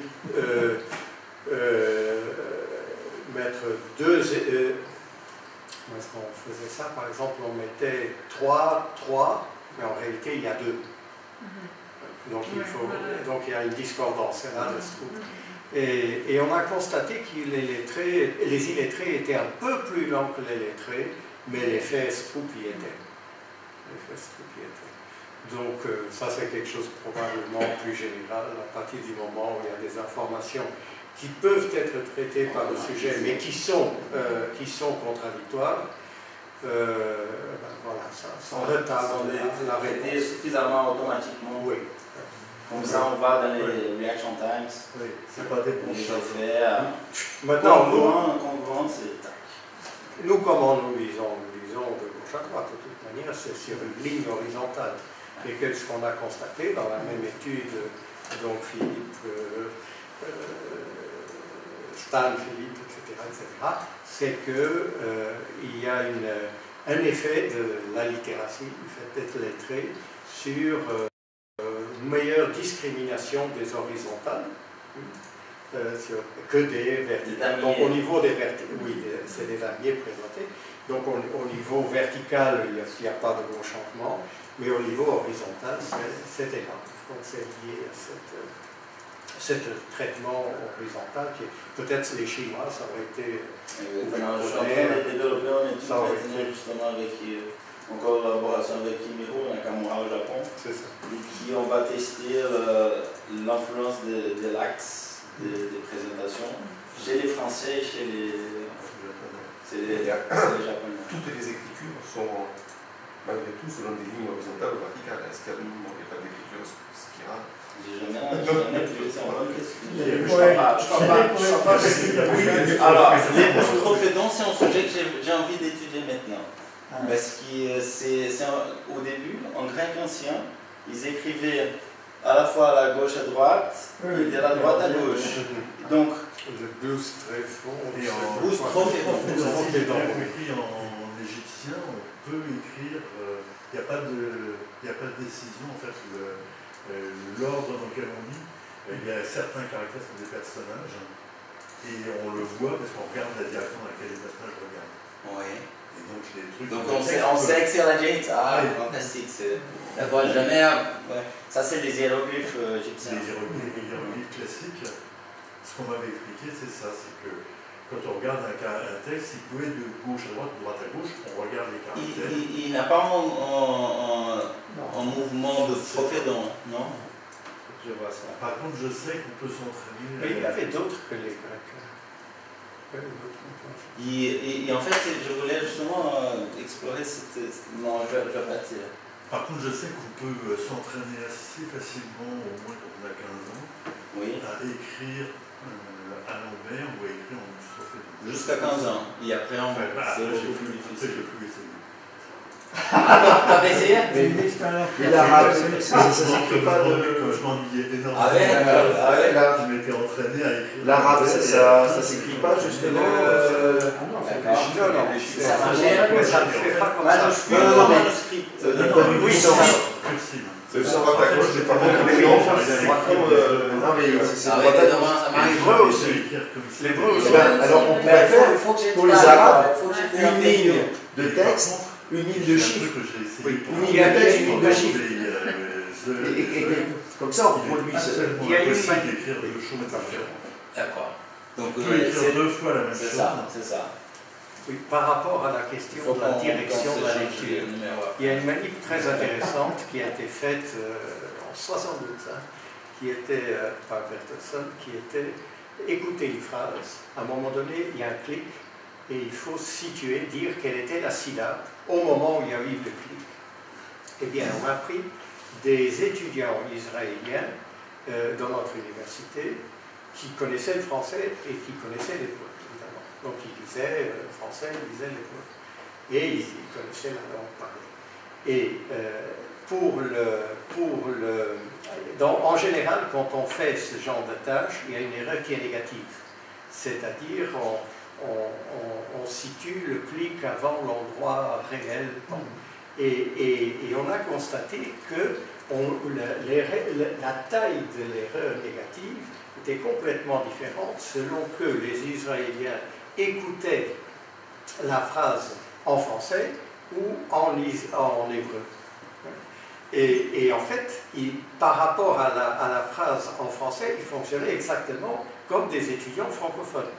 mettre 2. Comment est-ce qu'on faisait ça? Par exemple, on mettait 3, 3, mais en réalité, il y a 2. Donc il y a une discordance là de Stroop. Et on a constaté que les illettrés étaient un peu plus lents que les lettrés, mais l'effet Stroop y était. Donc ça c'est quelque chose probablement plus général à partir du moment où il y a des informations qui peuvent être traitées par le sujet, mais qui sont contradictoires. Voilà, ça retarde la réponse suffisamment automatiquement. Oui. Comme ça, on va dans les reaction times. Oui, c'est pas des bons Maintenant, nous, comment nous lisons de gauche à droite, de toute manière, c'est sur une ligne horizontale. Et qu'est-ce qu'on a constaté dans la même étude, donc Philippe, Stan, Philippe, etc., c'est qu'il y a un effet de la littératie, du fait d'être lettré, sur une meilleure discrimination des horizontales que des verticales. Donc au niveau des verticales, oui, c'est des damiers présentés. Donc au niveau vertical, il n'y a pas de gros changement, mais au niveau horizontal, c'est énorme. Donc c'est lié à ce traitement horizontal qui peut-être les Chinois, ça aurait été... Je suis en train de développer un étude maintenant justement avec, en collaboration avec Kimiro Nakamura au Japon, et qui on va tester l'influence de l'axe des présentations chez les Français et chez les Japonais. Toutes les écritures sont malgré tout selon des lignes horizontales ou verticales. Est-ce qu'il n'y a pas d'écriture spirale? J'ai jamais vu ça en bonne question. Alors, les contrefaisons, c'est un sujet que j'ai envie d'étudier maintenant. Parce que au début, en grec ancien, ils écrivaient à la fois à la gauche à droite et de la droite à gauche. Donc, le blues très fond. Et en égyptien, on peut écrire, il n'y a pas de décision, en fait, l'ordre dans lequel on lit, il y a certains caractères qui sont des personnages, et on le voit parce qu'on regarde la direction dans laquelle les personnages regardent. oui. Et donc les trucs. Donc on sait que c'est la Jade. Ah, ouais. Fantastique. La voix jamais. Ouais. Ça, c'est les hiéroglyphes égyptiens. Les hiéroglyphes classiques, ce qu'on m'avait expliqué, c'est ça, c'est que quand on regarde un texte, il peut être de gauche à droite, de droite à gauche, on regarde les caractères. Il n'a pas un mouvement de profondeur, non? Je vois ça. Par contre, je sais qu'on peut s'entraîner. Mais il y avait d'autres que les Grecs. Et en fait, je voulais justement explorer cette. Non, je vais pas dire. Par contre, je sais qu'on peut s'entraîner assez facilement, au moins quand on a 15 ans, Oui. à écrire à l'envers ou à écrire en strophe. Jusqu'à 15 ans. Et après, on Enfin, c'est j'ai beaucoup plus plus difficile. essayé. T'as essayé? C'est une expérience. Et l'arabe, ça s'écrit pas Quand de. je m'ennuyais énormément, Ah ouais, là, je m'étais entraîné à écrire. l'arabe, ça s'écrit pas justement. Ah non, c'est D'accord. Non, Ça marchait. mais ça ne fait pas comme ça. Manuscrit, Non, mais- manuscrit. Oui, Cursive. c'est le droite à gauche, c'est pas bon. Mais non, non, mais c'est Ah droite ouais, à non, gauche. ça Les marche. Hébreux aussi. Les L'hébreux aussi. Eh ben, alors on pourrait Mais faire il faut que j'ai pour les une arabes faut que j'ai une ligne de Par texte, contre, une ligne de chiffres. que j'ai essayé Oui, pour une ligne de texte, une ligne de chiffres. Et Comme ça, on produit ça. Il y a une impossible manière d'écrire deux choses différentes. D'accord. Donc, On peut écrire deux fois la même c'est chose. ça, c'est ça. Oui, par rapport à la question de la direction de la lecture. Il y a une manip très intéressante qui a été faite en 72, qui était par Bertelson, qui était écouter une phrase. À un moment donné, il y a un clic et il faut situer, dire quelle était la syllabe au moment où il y a eu le clic. Eh bien, on a pris des étudiants israéliens dans notre université qui connaissaient le français et qui connaissaient l'hébreu, évidemment. Donc ils lisaient le français, ils lisaient l'hébreu. Et ils connaissaient la langue parlée. Et en général, quand on fait ce genre de tâche, il y a une erreur qui est négative. C'est-à-dire, on situe le clic avant l'endroit réel. Et on a constaté que la taille de l'erreur négative était complètement différente selon que les Israéliens écoutaient la phrase en français ou en hébreu. Et en fait, par rapport à la phrase en français, ils fonctionnaient exactement comme des étudiants francophones.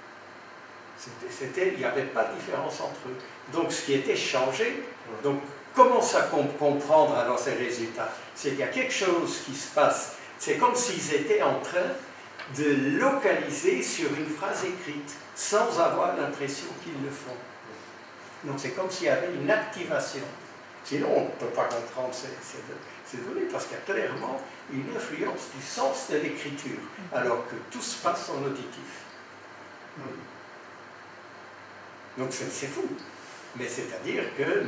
Il n'y avait pas de différence entre eux. Donc ce qui était changé, donc comment ça comprendre alors ces résultats? C'est qu'il y a quelque chose qui se passe. C'est comme s'ils étaient en train de localiser sur une phrase écrite, sans avoir l'impression qu'ils le font. Donc c'est comme s'il y avait une activation. Sinon, on ne peut pas comprendre ces données, parce qu'il y a clairement une influence du sens de l'écriture, alors que tout se passe en auditif. Donc c'est fou. Mais c'est-à-dire que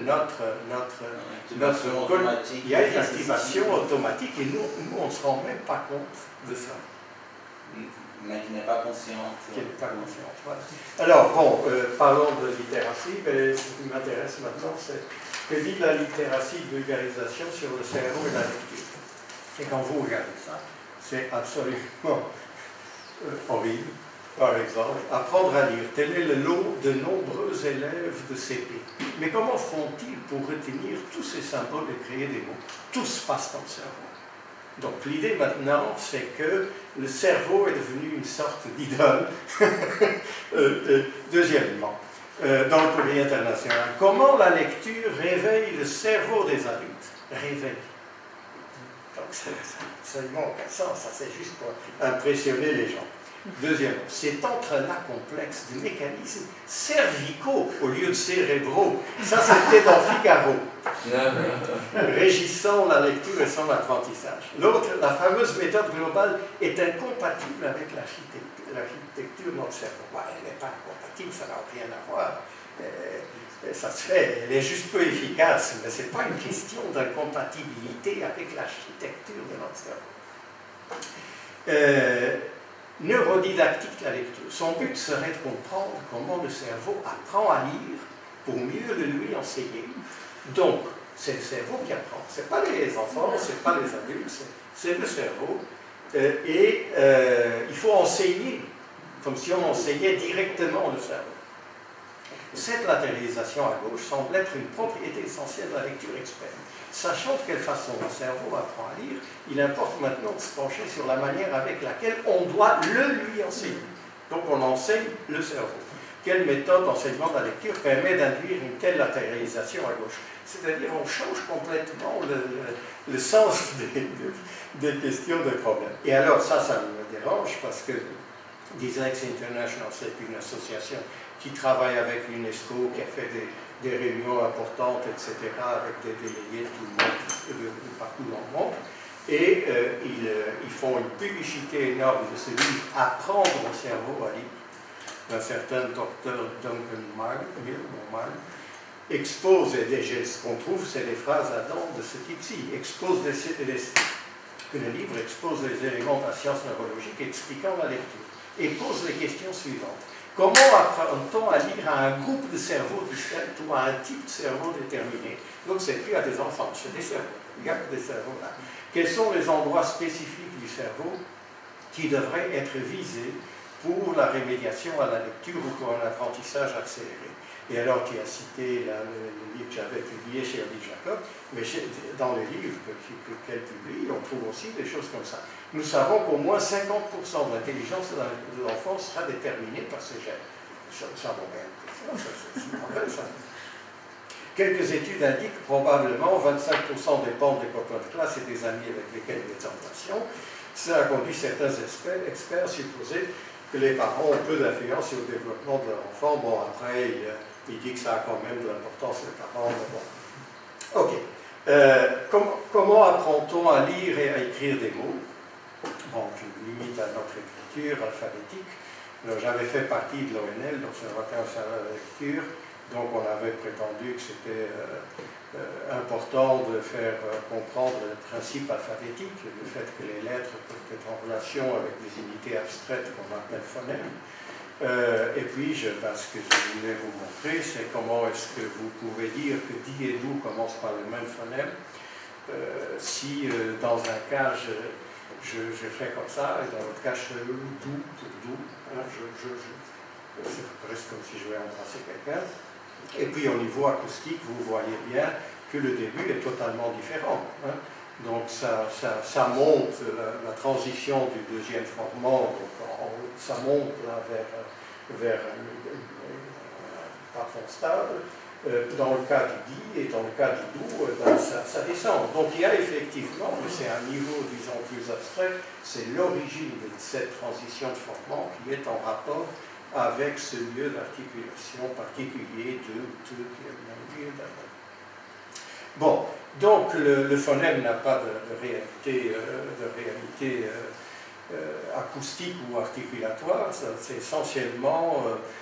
il y a une activation automatique et nous on ne se rend même pas compte de ça. Mais qui n'est pas consciente. Qui n'est pas consciente, voilà. Alors, bon, parlons de littératie, mais ce qui m'intéresse maintenant, c'est que dit la littératie de vulgarisation sur le cerveau et la lecture. Et quand vous regardez ça, c'est absolument horrible. Par exemple, apprendre à lire, tel est le lot de nombreux élèves de CP. Mais comment font-ils pour retenir tous ces symboles et créer des mots? Tout se passe dans le cerveau. Donc l'idée maintenant, c'est que le cerveau est devenu une sorte d'idole. Deuxièmement, dans le courrier international, comment la lecture réveille le cerveau des adultes? Réveille. Donc ça n'a absolument aucun sens, ça c'est juste pour impressionner les gens. Deuxièmement, cet entrelac complexe de mécanismes cervicaux au lieu de cérébraux. Ça, c'était dans Figaro. Régissant la lecture et son apprentissage. L'autre, la fameuse méthode globale est incompatible avec l'architecture de notre cerveau. Ouais, elle n'est pas incompatible, ça n'a rien à voir. Ça se fait, elle est juste peu efficace, mais ce n'est pas une question d'incompatibilité avec l'architecture de notre cerveau. Neurodidactique de la lecture. Son but serait de comprendre comment le cerveau apprend à lire pour mieux le lui enseigner. Donc, c'est le cerveau qui apprend. Ce n'est pas les enfants, ce n'est pas les adultes, c'est le cerveau. Il faut enseigner, comme si on enseignait directement le cerveau. Cette latéralisation à gauche semble être une propriété essentielle de la lecture experte. Sachant de quelle façon le cerveau apprend à lire, il importe maintenant de se pencher sur la manière avec laquelle on doit le lui enseigner. Donc on enseigne le cerveau. Quelle méthode d'enseignement de la lecture permet d'induire une telle latéralisation à gauche? C'est-à-dire on change complètement le sens des questions, des problèmes. Et alors ça me dérange parce que Dyslexia International, c'est une association qui travaille avec l'UNESCO, qui a fait des réunions importantes, etc., avec des délégués de partout dans le monde. Et ils font une publicité énorme de ce livre « Apprendre au cerveau à lire » d'un certain docteur Duncan Milne, expose, et ce qu'on trouve, c'est des phrases de ce type-ci, que le livre expose les éléments de la science neurologique expliquant la lecture, et pose les questions suivantes. Comment apprend-on à lire à un groupe de cerveaux distincts ou à un type de cerveau déterminé? Donc c'est plus à des enfants, c'est des cerveaux. Il y a des cerveaux là. Quels sont les endroits spécifiques du cerveau qui devraient être visés pour la rémédiation à la lecture ou pour un apprentissage accéléré? Et alors tu as cité là, le livre que j'avais publié chez Odile Jacob, mais dans les livres qu'elle publie, on trouve aussi des choses comme ça. Nous savons qu'au moins 50% de l'intelligence de l'enfant sera déterminée par ces gènes. Ça vaut bien. Ça. Quelques études indiquent que probablement 25% dépendent des copains de classe et des amis avec lesquels il est en relation. Cela a conduit certains experts à supposer que les parents ont peu d'influence sur le développement de leur enfant. Bon, après, il dit que ça a quand même de l'importance, les parents, mais bon. Ok. Comment apprend-on à lire et à écrire des mots? Bon, je me limite à notre écriture alphabétique. J'avais fait partie de l'ONL, l'Observatoire national de la lecture, donc on avait prétendu que c'était important de faire comprendre le principe alphabétique, le fait que les lettres peuvent être en relation avec des unités abstraites qu'on appelle phonèmes. Et puis, ce que je voulais vous montrer, c'est comment est-ce que vous pouvez dire que di et dou commencent par le même phonème. Si dans un cas, je fais comme ça, et dans l'autre cas, je fais dou, hein, c'est presque comme si je vais embrasser quelqu'un. Et puis au niveau acoustique, vous voyez bien que le début est totalement différent. Hein. Donc ça monte, la transition du deuxième formant, ça monte là, vers un patron stable. Dans le cas du di et dans le cas du dou, ça descend. Donc il y a effectivement, mais c'est un niveau, disons, plus abstrait, c'est l'origine de cette transition de formant qui est en rapport avec ce lieu d'articulation particulier de bon, donc le phonème n'a pas de réalité, acoustique ou articulatoire, c'est essentiellement,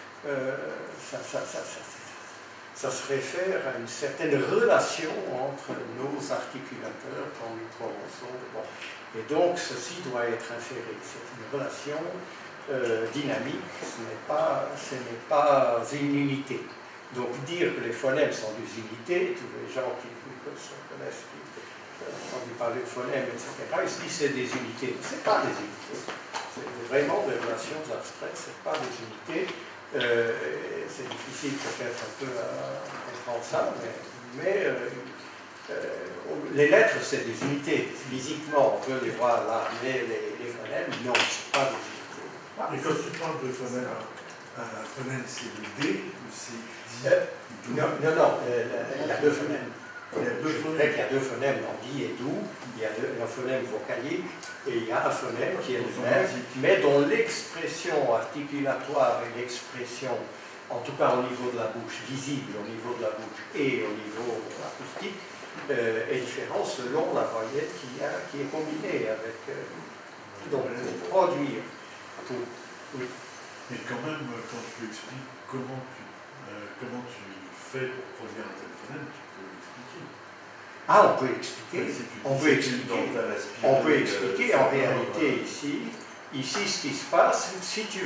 ça se réfère à une certaine relation entre nos articulateurs quand nous prononçons. Bon. Et donc ceci doit être inféré, c'est une relation dynamique, ce n'est pas une unité. Donc dire que les phonèmes sont des unités, tous les gens qui connaissent, qui ont entendu parler de phonèmes, etc., ils se disent c'est des unités. Ce n'est pas des unités. C'est vraiment des relations abstraites, ce n'est pas des unités. C'est difficile peut-être un peu à comprendre ça, mais les lettres, c'est des unités. Physiquement, on peut les voir là, mais les phonèmes, non, ce n'est pas des unités. Et quand tu parles de phonème, un phonème c'est le D ou c'est di? Non, il y a deux phonèmes. Il y a deux phonèmes dans di et dou. Il y a un phonème vocalique et il y a un phonème qui est le même, mais dont l'expression articulatoire et l'expression, en tout cas au niveau de la bouche, visible au niveau de la bouche et au niveau acoustique, est différente selon la voyelle qui est combinée avec. Donc, pour produire. Oui. Mais quand même, quand tu expliques comment tu fais pour produire un tel phonème, tu peux l'expliquer. Ah, on peut expliquer. On peut expliquer en réalité ici ce qui se passe. Si tu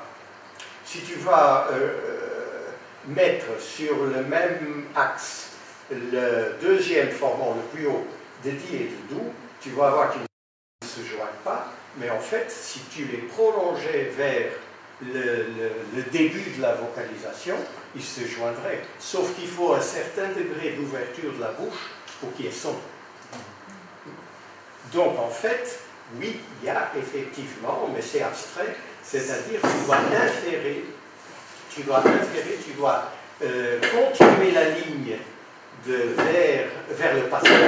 vas mettre sur le même axe le deuxième formant le plus haut de di et de dou, tu vas voir qu'ils ne se joignent pas. Mais en fait, si tu les prolongeais vers le début de la vocalisation, ils se joindraient. Sauf qu'il faut un certain degré d'ouverture de la bouche pour qu'il y ait son. Donc en fait, oui, il y a effectivement, mais c'est abstrait, c'est-à-dire tu dois inférer, tu dois continuer la ligne vers le passé.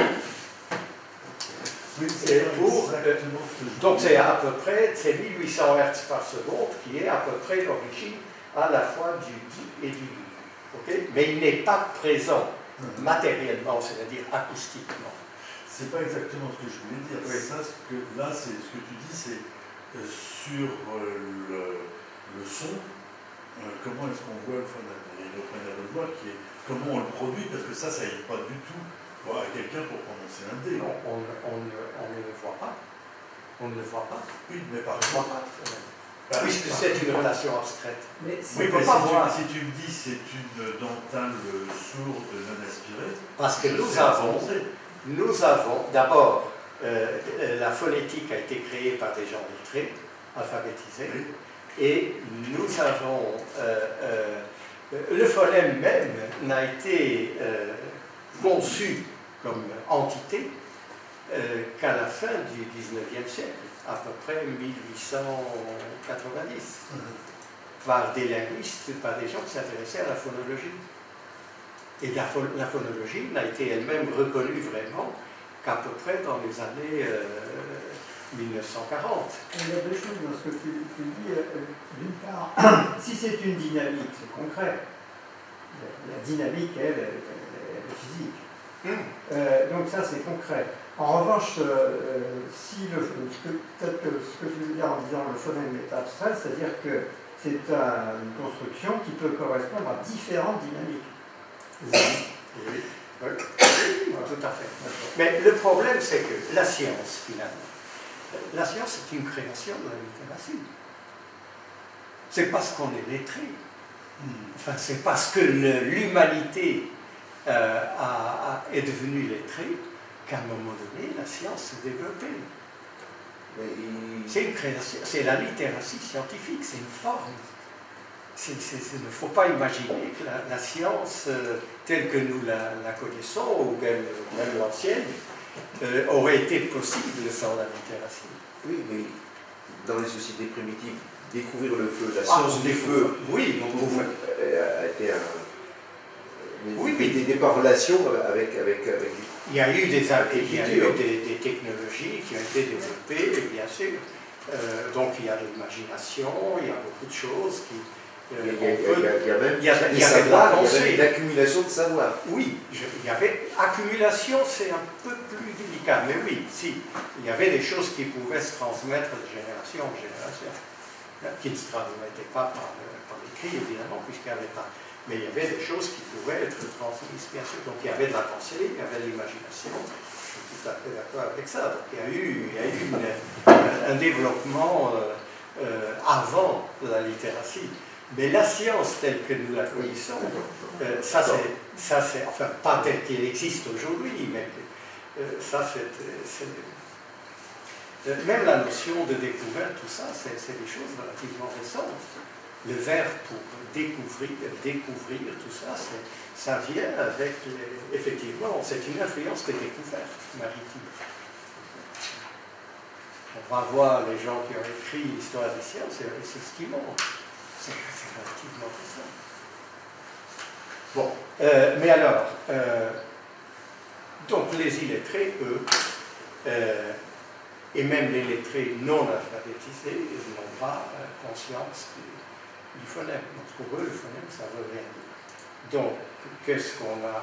Oui, c'est donc c'est à peu près, c'est 1800 Hz par seconde qui est à peu près l'origine à la fois du dit et du lu. Okay? Mais il n'est pas présent matériellement, c'est-à-dire acoustiquement. C'est pas exactement ce que je voulais dire. Oui. Ça, ce que tu dis, c'est sur le son, comment est-ce qu'on voit le phonème. Il y a une autre manière de le voir qui est comment on le produit, parce que ça n'aide pas du tout à quelqu'un pour prononcer un D. Non, on ne le voit pas. On ne le voit pas. Oui, mais par On ne voit contre. pas. Puisque c'est une relation abstraite. Mais Oui, mais si tu me dis c'est une dentale sourde non aspirée, parce que nous avons d'abord, la phonétique a été créée par des gens lettrés, alphabétisés, oui. Et nous avons, le phonème même n'a été conçu comme entité qu'à la fin du 19e siècle, à peu près 1890, par des linguistes, par des gens qui s'intéressaient à la phonologie. Et la phonologie n'a été elle-même reconnue vraiment qu'à peu près dans les années 1940. Il y a deux choses dans ce que tu dis. D'une part, si c'est une dynamique, c'est concret. La dynamique, elle est physique. Donc ça, c'est concret. En revanche, peut-être que ce que tu veux dire en disant le phonème est abstrait, c'est-à-dire que c'est une construction qui peut correspondre à différentes dynamiques. Oui, tout à fait. Mais le problème, c'est que la science, finalement, la science est une création de la littératie. C'est parce qu'on est lettré. Enfin, c'est parce que l'humanité est devenue lettrée qu'à un moment donné, la science s'est développée. C'est une création, c'est la littératie scientifique, c'est une forme. Il ne faut pas imaginer que la science, telle que nous la connaissons, ou même l'ancienne, aurait été possible sans la littératie. Oui, mais dans les sociétés primitives, découvrir le feu, la science du feu, oui, a été des relations avec il y a eu des technologies qui ont été développées, bien sûr. Donc il y a l'imagination, il y a beaucoup de choses qui... Il y avait une accumulation de savoir. Oui, il y avait accumulation, c'est un peu plus délicat, mais oui, si, il y avait des choses qui pouvaient se transmettre de génération en génération, qui ne se transmettaient pas par l'écrit, évidemment, puisqu'il n'y avait pas. Mais il y avait des choses qui pouvaient être transmises, bien sûr. Donc il y avait de la pensée, il y avait de l'imagination. Je suis tout à fait d'accord avec ça. Donc il y a eu un développement avant la littératie. Mais la science telle que nous la connaissons, ça c'est, enfin pas telle qu'elle existe aujourd'hui, mais ça c'est... Même la notion de découverte, tout ça, c'est des choses relativement récentes. Le verbe pour découvrir, tout ça, ça vient avec, effectivement, c'est une influence des découvertes maritimes. On va voir les gens qui ont écrit l'histoire des sciences, et c'est ce qui montre. C'est relativement ça. Bon, mais alors, donc les illettrés, eux, et même les lettrés non alphabétisés, n'ont pas conscience du phonème. Donc pour eux, le phonème, ça ne veut rien dire. Donc, qu'est-ce qu'on a...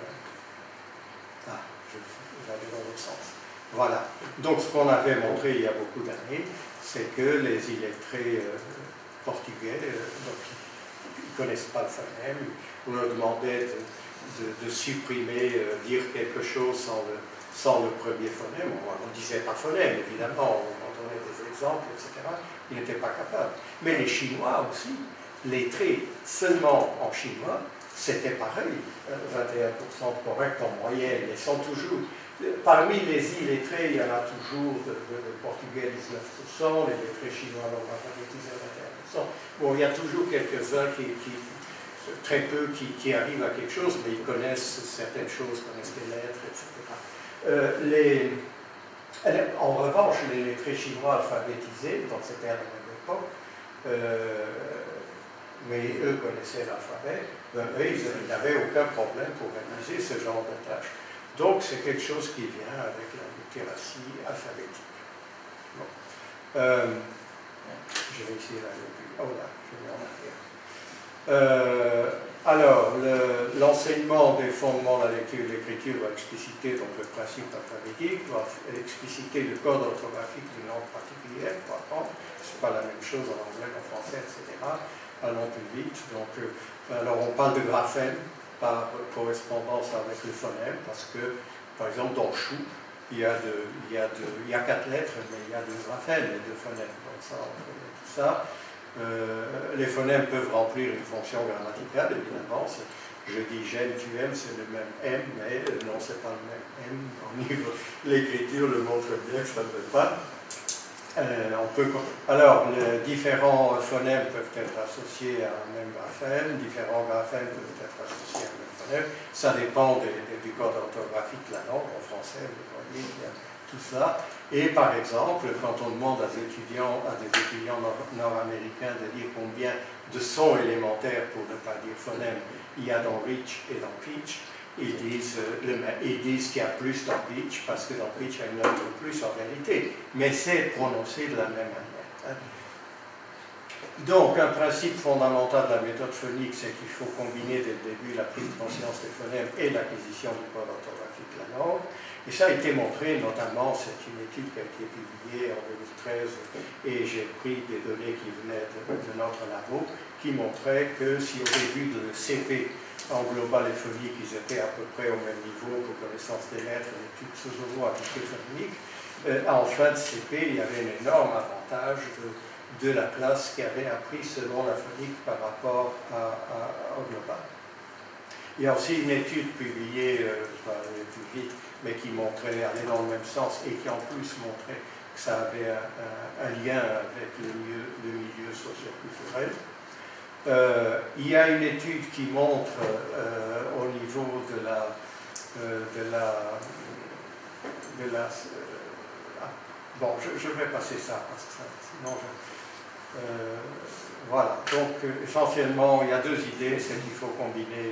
j'allais dans l'autre sens. Voilà. Donc, ce qu'on avait montré il y a beaucoup d'années, c'est que les illettrés portugais, donc, ils ne connaissent pas le phonème, on leur demandait de supprimer, dire quelque chose sans le premier phonème. On ne disait pas phonème, évidemment, on donnait des exemples, etc. Ils n'étaient pas capables. Mais les Chinois aussi, lettrés seulement en chinois, c'était pareil, 21% de correct en moyenne. Ils sont toujours, parmi les illettrés, il y en a toujours de portugais 19%, les lettrés chinois non alphabétisés 21%. Bon, il y a toujours quelques-uns qui très peu qui arrivent à quelque chose, mais ils connaissent certaines choses, connaissent les lettres, etc. En revanche, les lettrés chinois alphabétisés, donc c'était à la même époque, mais eux connaissaient l'alphabet, eux, ils n'avaient aucun problème pour réaliser ce genre de tâches. Donc c'est quelque chose qui vient avec la littératie alphabétique. Bon. Je vais essayer d'aller plus. Oh là, je vais en arrière. Alors, l'enseignement des fondements de la lecture et de l'écriture va expliciter donc, le principe alphabétique, va expliciter le code orthographique d'une langue particulière, pour apprendre. Ce n'est pas la même chose en anglais qu'en français, etc. Allons plus vite. Donc, alors, on parle de graphème par correspondance avec le phonème, parce que, par exemple, dans chou, il y a 4 lettres, mais il y a 2 graphèmes et 2 phonèmes. Donc ça, on connaît tout ça. Les phonèmes peuvent remplir une fonction grammaticale, évidemment. Je dis j'aime, tu aimes, c'est le même M, mais non, c'est pas le même M. Au niveau de l'écriture le montre bien que ça ne veut pas. Alors, les différents phonèmes peuvent être associés à un même graphème, différents graphèmes peuvent être associés à un même phonème. Ça dépend du code orthographique de la langue. En français, vous voyez, il y a tout ça. Et par exemple, quand on demande à des étudiants nord-américains de dire combien de sons élémentaires, pour ne pas dire phonèmes, il y a dans Rich et dans Peach, ils disent qu'il y a plus dans Peach, parce que dans Peach, il y a une lettre plus en réalité, mais c'est prononcé de la même manière. Hein. Donc, un principe fondamental de la méthode phonique, c'est qu'il faut combiner dès le début la prise de conscience des phonèmes et l'acquisition du code orthographique de la langue. Et ça a été montré, notamment, c'est une étude qui a été publiée en 2013, et j'ai pris des données qui venaient de notre labo, qui montraient que si au début de CP, englobant les phoniques, ils étaient à peu près au même niveau pour connaissance des lettres, l'étude pseudo-appliquée phonique, en fin de CP, il y avait un énorme avantage de la classe qui avait appris selon la phonique par rapport au global. Il y a aussi une étude publiée, je vais aller plus vite, mais qui montrait, allait dans le même sens et qui en plus montrait que ça avait un lien avec le milieu socio-culturel. Il y a une étude qui montre au niveau bon, je vais passer ça, parce que sinon voilà, donc essentiellement il y a 2 idées, c'est qu'il faut combiner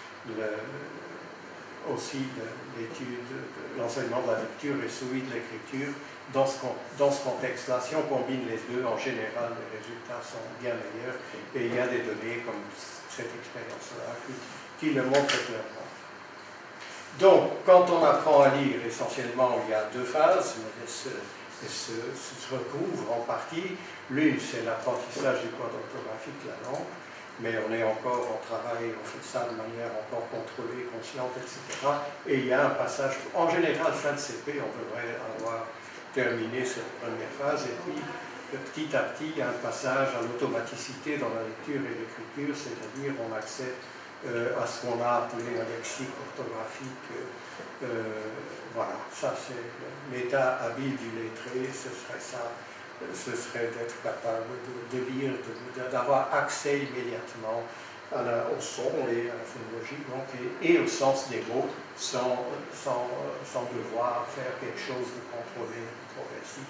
aussi l'étude, l'enseignement de la lecture et celui de l'écriture dans ce contexte-là. Si on combine les deux, en général, les résultats sont bien meilleurs et il y a des données comme cette expérience-là qui le montrent clairement. Donc, quand on apprend à lire, essentiellement, il y a 2 phases, mais elles se recouvrent en partie. L'une, c'est l'apprentissage du code orthographique de la langue, mais on est encore en travail, on fait ça de manière encore contrôlée, consciente, etc. Et il y a un passage, en général, fin de CP, on devrait avoir terminé cette première phase, et puis petit à petit, il y a un passage à l'automaticité dans la lecture et l'écriture, c'est-à-dire on accède à ce qu'on a appelé un lexique orthographique. Voilà, ça c'est l'état habile du lettré, ce serait ça. Ce serait d'être capable de lire, d'avoir accès immédiatement au son et à la phonologie, donc, et au sens des mots, sans devoir faire quelque chose de contrôlé, de progressif,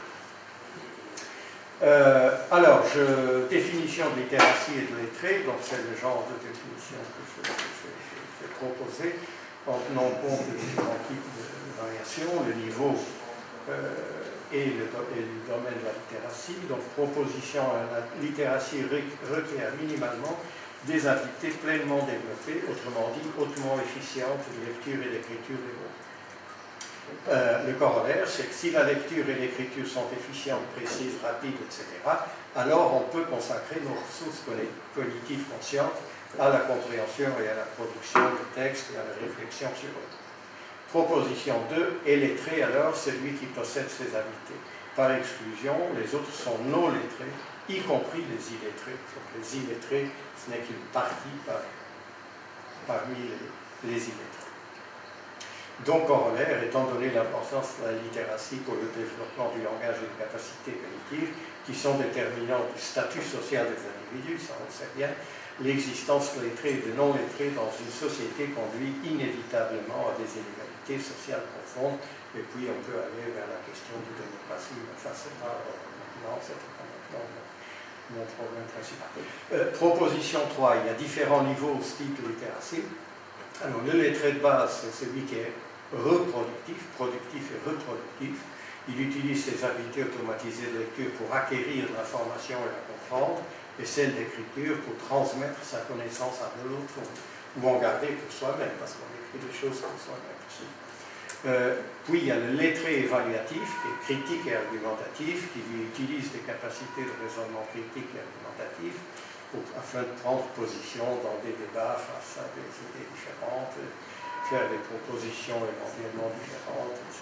etc. Alors, définition de littératie et de lettré, donc c'est le genre de définition que je vais proposer, en tenant compte des différents types de variations, le niveau et le domaine de la littératie. Donc, proposition à la littératie requiert minimalement des habiletés pleinement développées, autrement dit, hautement efficientes de lecture et d'écriture des mots. Le corollaire, c'est que si la lecture et l'écriture sont efficientes, précises, rapides, etc., alors on peut consacrer nos ressources cognitives conscientes à la compréhension et à la production de textes et à la réflexion sur eux. Proposition 2, et lettré alors celui qui possède ces habiletés. Par exclusion, les autres sont non lettrés, y compris les illettrés. Donc les illettrés, ce n'est qu'une partie parmi les illettrés. Donc, corollaire, étant donné l'importance de la littératie pour le développement du langage et des capacités cognitives, qui sont déterminants du statut social des individus, ça on le sait bien, l'existence de lettrés et de non-lettrés dans une société conduit inévitablement à des inégalités sociales profondes, et puis on peut aller vers la question de démocratie, mais ça c'est pas maintenant, c'est pas maintenant mon problème principal. Proposition 3, il y a différents niveaux au style de littératie. Alors le lettré de base, c'est celui qui est reproductif, productif et reproductif. Il utilise ses habiletés automatisées de lecture pour acquérir l'information et la comprendre, et celle d'écriture pour transmettre sa connaissance à l'autre ou en garder pour soi-même, parce qu'on écrit des choses pour soi-même aussi. Puis il y a le lettré évaluatif, qui est critique et argumentatif, qui lui utilise des capacités de raisonnement critique et argumentatif afin de prendre position dans des débats face à des idées différentes, faire des propositions éventuellement différentes, etc.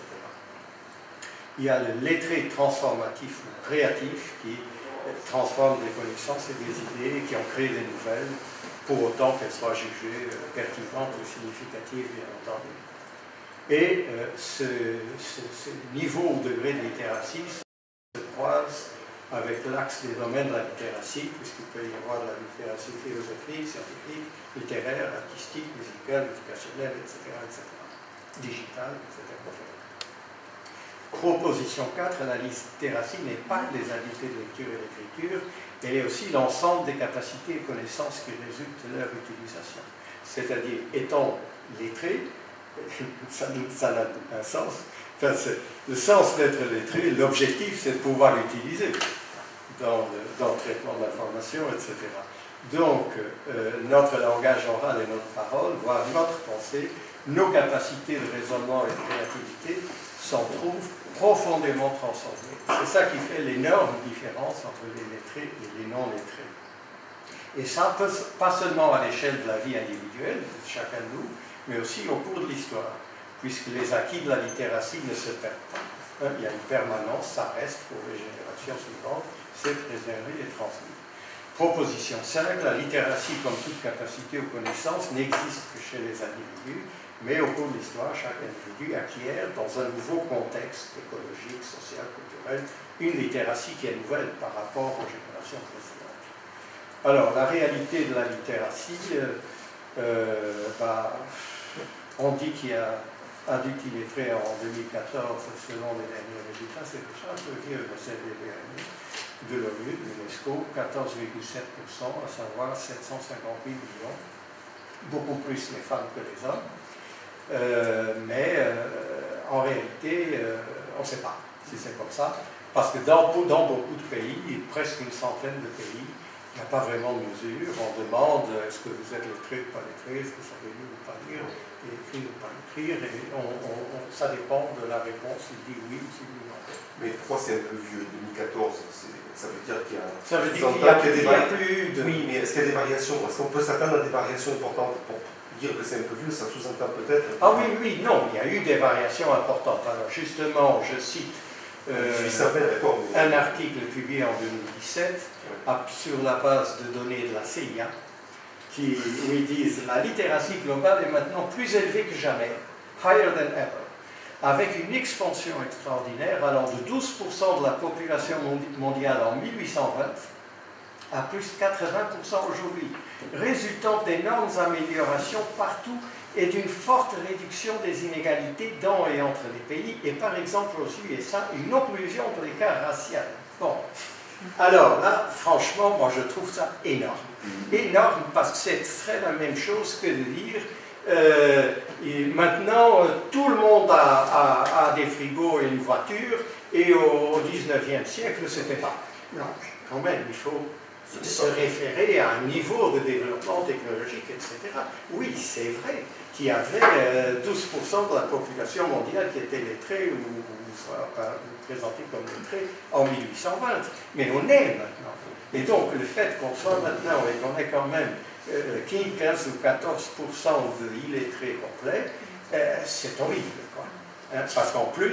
Il y a le lettré transformatif ou créatif qui transforme des connaissances et des idées, qui ont créé des nouvelles, pour autant qu'elles soient jugées pertinentes ou significatives, bien entendu. Et ce niveau ou degré de littératie se croise avec l'axe des domaines de la littératie, puisqu'il peut y avoir de la littératie philosophique, scientifique, littéraire, artistique, musicale, éducationnelle, etc., digitale, etc. Proposition 4, la littératie n'est pas les habiletés de lecture et d'écriture, elle est aussi l'ensemble des capacités et connaissances qui résultent de leur utilisation. C'est-à-dire, étant lettré, ça n'a un sens. Enfin, le sens d'être lettré, l'objectif, c'est de pouvoir l'utiliser dans le traitement de l'information, etc. Donc, notre langage oral et notre parole, voire notre pensée, nos capacités de raisonnement et de créativité s'en trouvent profondément transformées. C'est ça qui fait l'énorme différence entre les lettrés et les non-lettrés. Et ça, pas seulement à l'échelle de la vie individuelle de chacun de nous, mais aussi au cours de l'histoire, puisque les acquis de la littératie ne se perdent pas. Il y a une permanence, ça reste pour les générations suivantes, c'est préservé et transmis. Proposition 5, la littératie, comme toute capacité ou connaissance, n'existe que chez les individus, mais au cours de l'histoire, chaque individu acquiert, dans un nouveau contexte écologique, social, culturel, une littératie qui est nouvelle par rapport aux générations précédentes. Alors, la réalité de la littératie, on dit qu'il y a adulte illettré en 2014, selon les derniers résultats, c'est déjà un peu vieux, mais c'est les derniers de l'ONU, de l'UNESCO, 14,7%, à savoir 758 millions, beaucoup plus les femmes que les hommes. En réalité, on ne sait pas si c'est comme ça, parce que dans beaucoup de pays, presque une centaine de pays, il n'y a pas vraiment de mesure. On demande est-ce que vous êtes lettré ou pas lettré, est-ce que vous savez lire ou pas lire, et écrire ou pas écrire, et ça dépend de la réponse, il dit oui ou s'il dit non. Mais 3 c'est un peu vieux, 2014, ça veut dire qu'il y a... Ça veut dire qu'il n'y a plus de... Oui, mais est-ce qu'il y a des variations? Est-ce qu'on peut s'attendre à des variations importantes pour dire que c'est un peu vieux, ça sous-entend peut-être... Ah oui, non, il y a eu des variations importantes. Alors justement, je cite un article publié en 2017 sur la base de données de la CIA, où ils disent « La littératie globale est maintenant plus élevée que jamais, higher than ever ». Avec une expansion extraordinaire allant de 12% de la population mondiale en 1820 à plus de 80% aujourd'hui, résultant d'énormes améliorations partout et d'une forte réduction des inégalités dans et entre les pays, et par exemple aux USA, une occlusion de l'écart racial. Bon, alors là, franchement, moi je trouve ça énorme. Énorme parce que ce serait la même chose que de dire et maintenant, tout le monde a des frigos et une voiture, et au 19e siècle, c'était pas. Non, quand même, il faut se référer à un niveau de développement technologique, etc. Oui, c'est vrai qu'il y avait 12% de la population mondiale qui était lettrée ou présentée comme lettrée en 1820, mais on est maintenant. Et donc, le fait qu'on soit maintenant et qu'on ait quand même 15 ou 14% de illettrés complets, c'est horrible, quoi. Parce qu'en plus,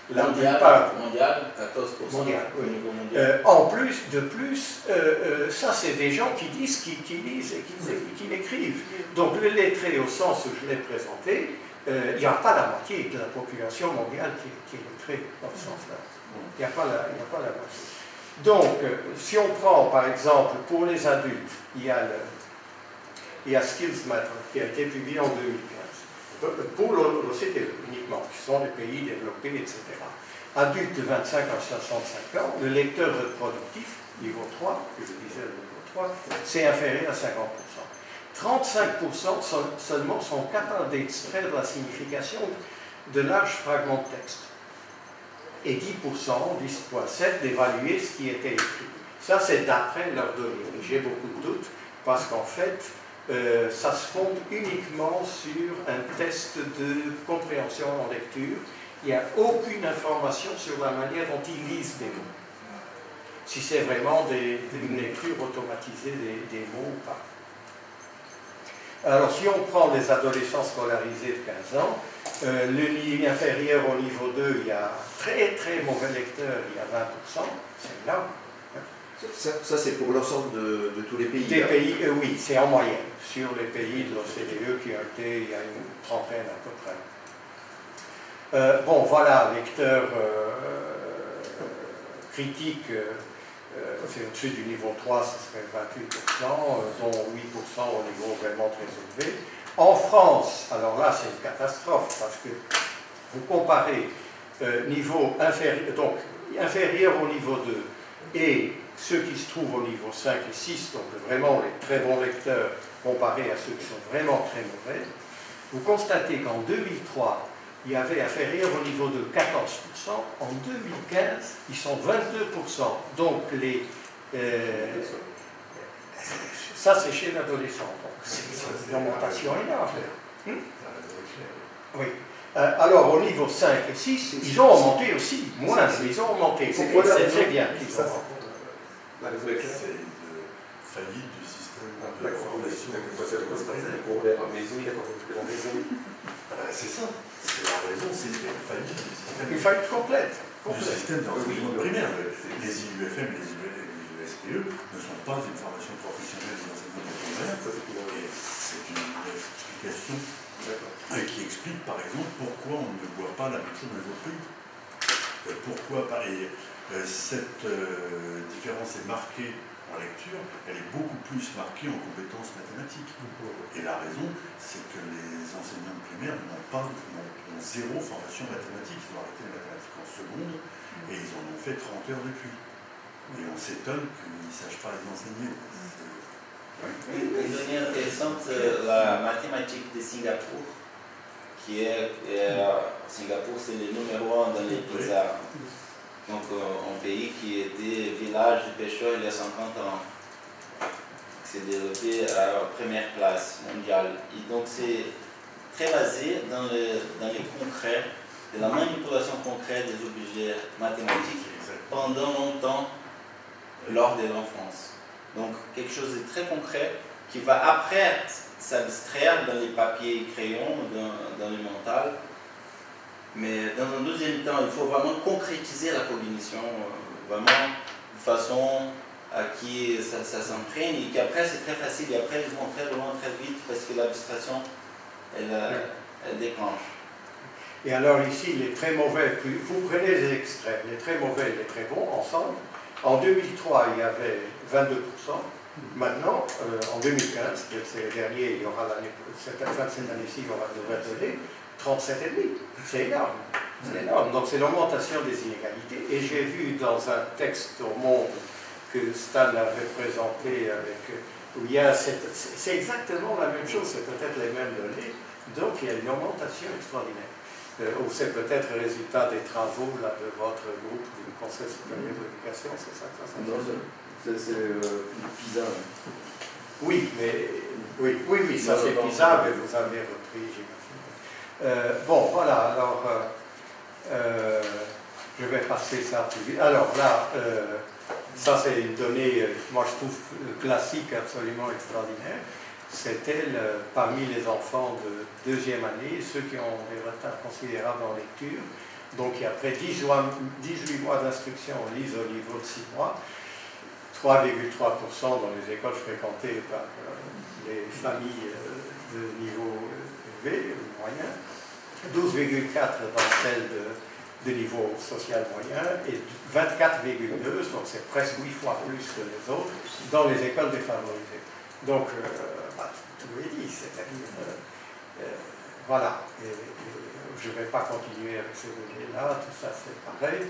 La mondial, plupart. mondial, 14% Mondial, au oui. niveau mondial. En plus, ça c'est des gens qui disent, qui lisent et qui l'écrivent. Donc le lettré au sens où je l'ai présenté, il n'y a pas la moitié de la population mondiale qui est lettrée dans ce sens-là. Il n'y a pas la moitié. Donc, si on prend par exemple pour les adultes, il y a Skills Matter qui a été publié en 2015. Pour l'OCDE uniquement, qui sont les pays développés, etc. Adultes de 25 à 65 ans, le lecteur reproductif, niveau 3, que je disais le niveau 3, c'est inférieur à 50%. 35% seulement sont capables d'extraire la signification de larges fragments de texte. Et 10%, 10,7% d'évaluer ce qui était écrit. Ça, c'est d'après leurs données. J'ai beaucoup de doutes parce qu'en fait, ça se fonde uniquement sur un test de compréhension en lecture. Il n'y a aucune information sur la manière dont ils lisent des mots. Si c'est vraiment une lecture automatisée des mots ou pas. Alors, si on prend les adolescents scolarisés de 15 ans, le niveau inférieur au niveau 2, il y a très très mauvais lecteurs, il y a 20%, c'est énorme. Ça c'est pour l'ensemble de tous les pays. Des pays, oui, c'est en moyenne, sur les pays de l'OCDE qui ont été, il y a une trentaine à peu près. Bon, voilà, lecteurs critiques, c'est au-dessus du niveau 3, ce serait 28%, dont 8% au niveau vraiment très élevé. En France, alors là c'est une catastrophe, parce que vous comparez niveau inférieur, donc inférieur au niveau 2, et ceux qui se trouvent au niveau 5 et 6, donc vraiment les très bons lecteurs comparés à ceux qui sont vraiment très mauvais, vous constatez qu'en 2003, il y avait inférieur au niveau de 14%, en 2015, ils sont 22%. Donc ça c'est chez l'adolescent, donc c'est une augmentation énorme. Oui. Alors au niveau 5 et 6, ils ont augmenté aussi, moins, mais ils ont augmenté. C'est très bien qu'ils ont augmenté. C'est une faillite du système de formation. C'est ça, c'est la raison, c'est une faillite du système. Une faillite complète. Du système d'enseignement primaire. Les IUFM et les USPE ne sont pas une formation professionnelle d'enseignement primaire. Et c'est une explication qui explique par exemple pourquoi on ne voit pas la même chose dans les autres pays. Pourquoi pas. Et cette différence est marquée en lecture, elle est beaucoup plus marquée en compétences mathématiques. Et la raison, c'est que les enseignants primaires ont zéro formation mathématique. Ils ont arrêté les mathématiques en seconde et ils en ont fait 30 heures depuis. Et on s'étonne qu'ils ne sachent pas les enseigner. Une donnée intéressante, la mathématique de Singapour, qui est, Singapour c'est le numéro 1 dans les PISA. Donc un pays qui était village de pêcheurs il y a 50 ans, qui s'est développé à la première place mondiale. Et donc c'est très basé dans les concrets, de la manipulation concrète des objets mathématiques pendant longtemps lors de l'enfance. Donc quelque chose de très concret qui va après s'abstraire dans les papiers et crayons, dans le mental. Mais dans un deuxième temps, il faut vraiment concrétiser la cognition, vraiment de façon à qui ça s'imprègne et qu'après c'est très facile et après ils vont très loin très vite parce que l'abstraction elle déclenche. Et alors ici, les très mauvais, vous prenez les extraits, les très mauvais et les très bons ensemble. En 2003, il y avait 22%. Maintenant, en 2015, c'est le dernier, il y aura cette année-ci, il y aura de nouvelles données, 37,5%. C'est énorme. C'est énorme. Donc c'est l'augmentation des inégalités. Et j'ai vu dans un texte au Monde que Stan avait présenté où il y a c'est exactement la même chose, c'est peut-être les mêmes données. Donc il y a une augmentation extraordinaire. Ou c'est peut-être le résultat des travaux là, de votre groupe du Conseil supérieur de l'éducation, c'est ça que ça s'appelle? C'est PISA. Oui, mais oui, ça c'est PISA, mais vous avez repris, j'imagine. Bon, voilà, alors je vais passer ça plus vite. Alors là, ça c'est une donnée, moi je trouve classique, absolument extraordinaire. c'était parmi les enfants de deuxième année, ceux qui ont des retards considérables en lecture. Donc après 18 mois d'instruction, on lise au niveau de 6 mois, 3,3% dans les écoles fréquentées par les familles de niveau élevé, moyen, 12,4% dans celles de niveau social moyen et 24,2%, donc c'est presque 8 fois plus que les autres, dans les écoles défavorisées. Donc, tout est dit, c'est-à-dire, voilà, et je ne vais pas continuer avec ces données-là, tout ça c'est pareil.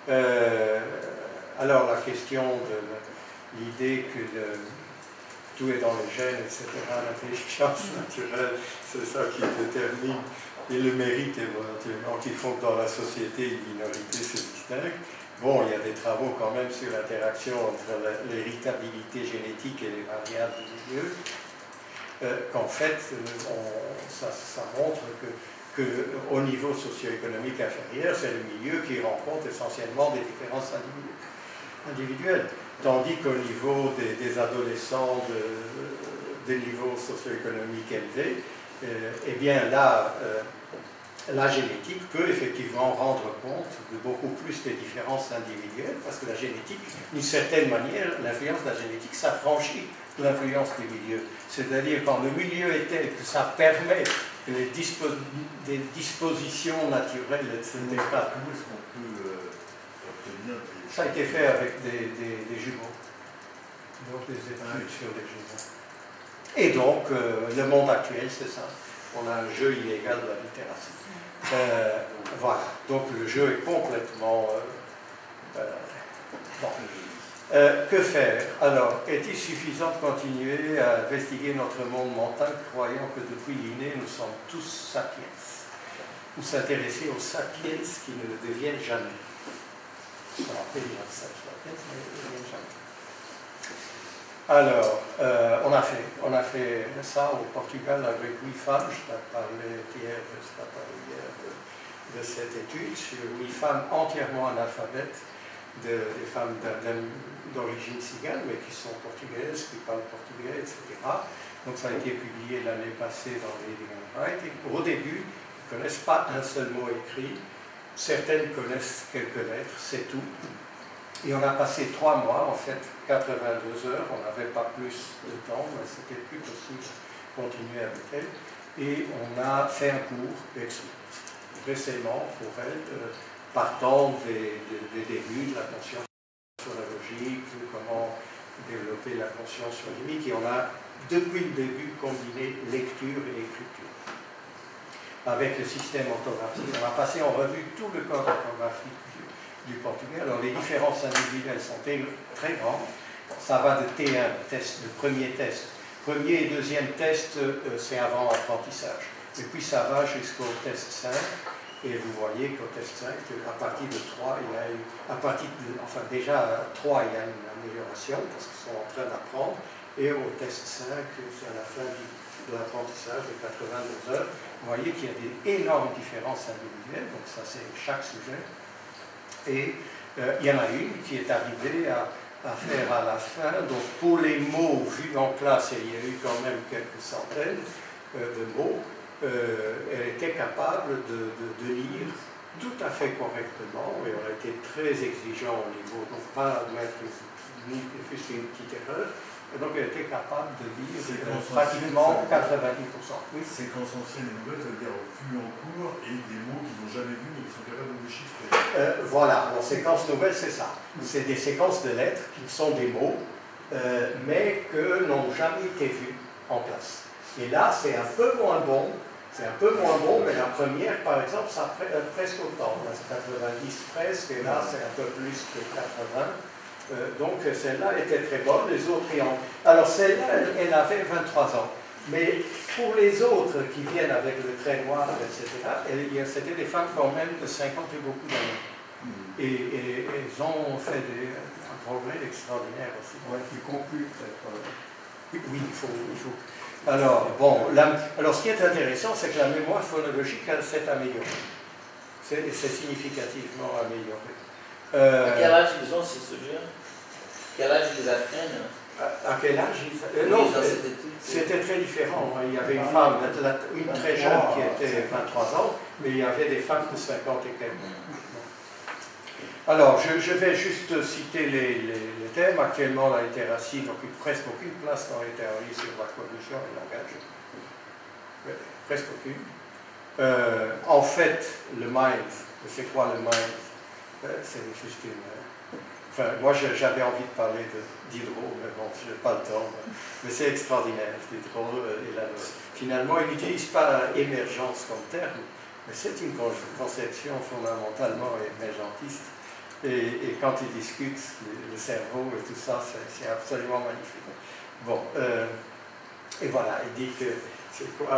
Alors la question de l'idée que tout est dans les gènes, etc., l'intelligence naturelle, c'est ça qui détermine, et le mérite éventuellement, qui font que dans la société, une minorité se distingue. Bon, il y a des travaux quand même sur l'interaction entre l'héritabilité génétique et les variables du milieu, qu'en fait, ça montre qu'au niveau socio-économique inférieur, c'est le milieu qui rencontre essentiellement des différences individuelles. Tandis qu'au niveau des adolescents des niveaux socio-économiques élevés, eh bien là, la génétique peut effectivement rendre compte de beaucoup plus des différences individuelles, parce que la génétique, d'une certaine manière, l'influence de la génétique s'affranchit de l'influence du milieu. C'est-à-dire quand le milieu est tel que ça permet que des dispositions naturelles, etc. Comment est-ce qu'on peut obtenir des... Ça a été fait avec des jumeaux, donc des études sur les jumeaux. Et donc, le monde actuel, c'est ça. On a un jeu illégal de la littératie. Voilà, donc le jeu est complètement... bon. Que faire? Alors, est-il suffisant de continuer à investiguer notre monde mental, croyant que depuis l'inné, nous sommes tous sapiens? Ou s'intéresser aux sapiens qui ne deviennent jamais? On appelle ça sapiens, mais ils ne deviennent jamais. Alors, on a fait ça au Portugal avec 8 femmes. Je t'ai parlé hier, de cette étude sur 8 femmes entièrement analphabètes, des femmes d'origine cigane, mais qui sont portugaises, qui parlent portugais, etc. Donc ça a été publié l'année passée dans Reading and Writing. Au début, ils ne connaissent pas un seul mot écrit. Certaines connaissent quelques lettres, c'est tout. Et on a passé 3 mois, en fait, 82 heures, on n'avait pas plus de temps, mais c'était plus possible de continuer avec elle. Et on a fait un cours récemment pour elle, partant des débuts de la conscience logique, comment développer la conscience sur les limites. Et on a, depuis le début, combiné lecture et écriture. Avec le système orthographique, on a passé en revue tout le code orthographique du portugais. Alors les différences individuelles sont très grandes. Ça va de T1, le premier test. Premier et deuxième test, c'est avant apprentissage. Et puis ça va jusqu'au test 5. Et vous voyez qu'au test 5, à partir de 3, il y a eu, déjà à 3, il y a une amélioration parce qu'ils sont en train d'apprendre. Et au test 5, c'est à la fin de l'apprentissage de 82 heures. Vous voyez qu'il y a des énormes différences individuelles, donc ça c'est chaque sujet. Et il y en a une qui est arrivée à faire à la fin, donc pour les mots vus en classe, et il y a eu quand même quelques centaines de mots, elle était capable de lire tout à fait correctement, et on a été très exigeant au niveau, donc pas mettre une petite erreur, et donc elle était capable de lire pratiquement 90%. Oui. Séquence ancienne et nouvelle, ça veut dire vue en cours et des mots qu'ils n'ont jamais vus mais qui sont capables de déchiffrer. Voilà, en séquence nouvelle, c'est ça. C'est des séquences de lettres qui sont des mots, mais que n'ont jamais été vus en classe. Et là, c'est un peu moins bon. C'est un peu moins bon, mais la première, par exemple, ça presque autant. Là, c'est 90 presque, et là, c'est un peu plus que 80. Donc, celle-là était très bonne, les autres y ont... Alors, celle-là, elle avait 23 ans. Mais pour les autres qui viennent avec le trait noir, etc., c'était des femmes quand même de 50 et beaucoup d'années. Et elles ont fait un progrès extraordinaire aussi. Ouais, qui conclut peut-être. Oui, il faut. Alors, bon, alors, ce qui est intéressant, c'est que la mémoire phonologique, elle s'est améliorée. C'est significativement amélioré. À quel âge ils ont ces sujets? Quel âge ils apprennent? À quel âge Non, c'était très différent. Il y avait une femme, une très jeune qui était 23 ans, mais il y avait des femmes de 50 et quelques. Alors, je vais juste citer les thèmes. Actuellement, la littératie n'occupe presque aucune place dans les théories sur la cognition et le langage. Presque aucune. En fait, le mind, c'est quoi le mind? C'est juste une... Enfin, moi, j'avais envie de parler de Diderot, mais bon, je n'ai pas le temps. Mais c'est extraordinaire, Diderot. Finalement, il n'utilise pas émergence comme terme, mais c'est une conception fondamentalement émergentiste. Et quand il discute le cerveau et tout ça, c'est absolument magnifique. Bon, et voilà, il dit que c'est quoi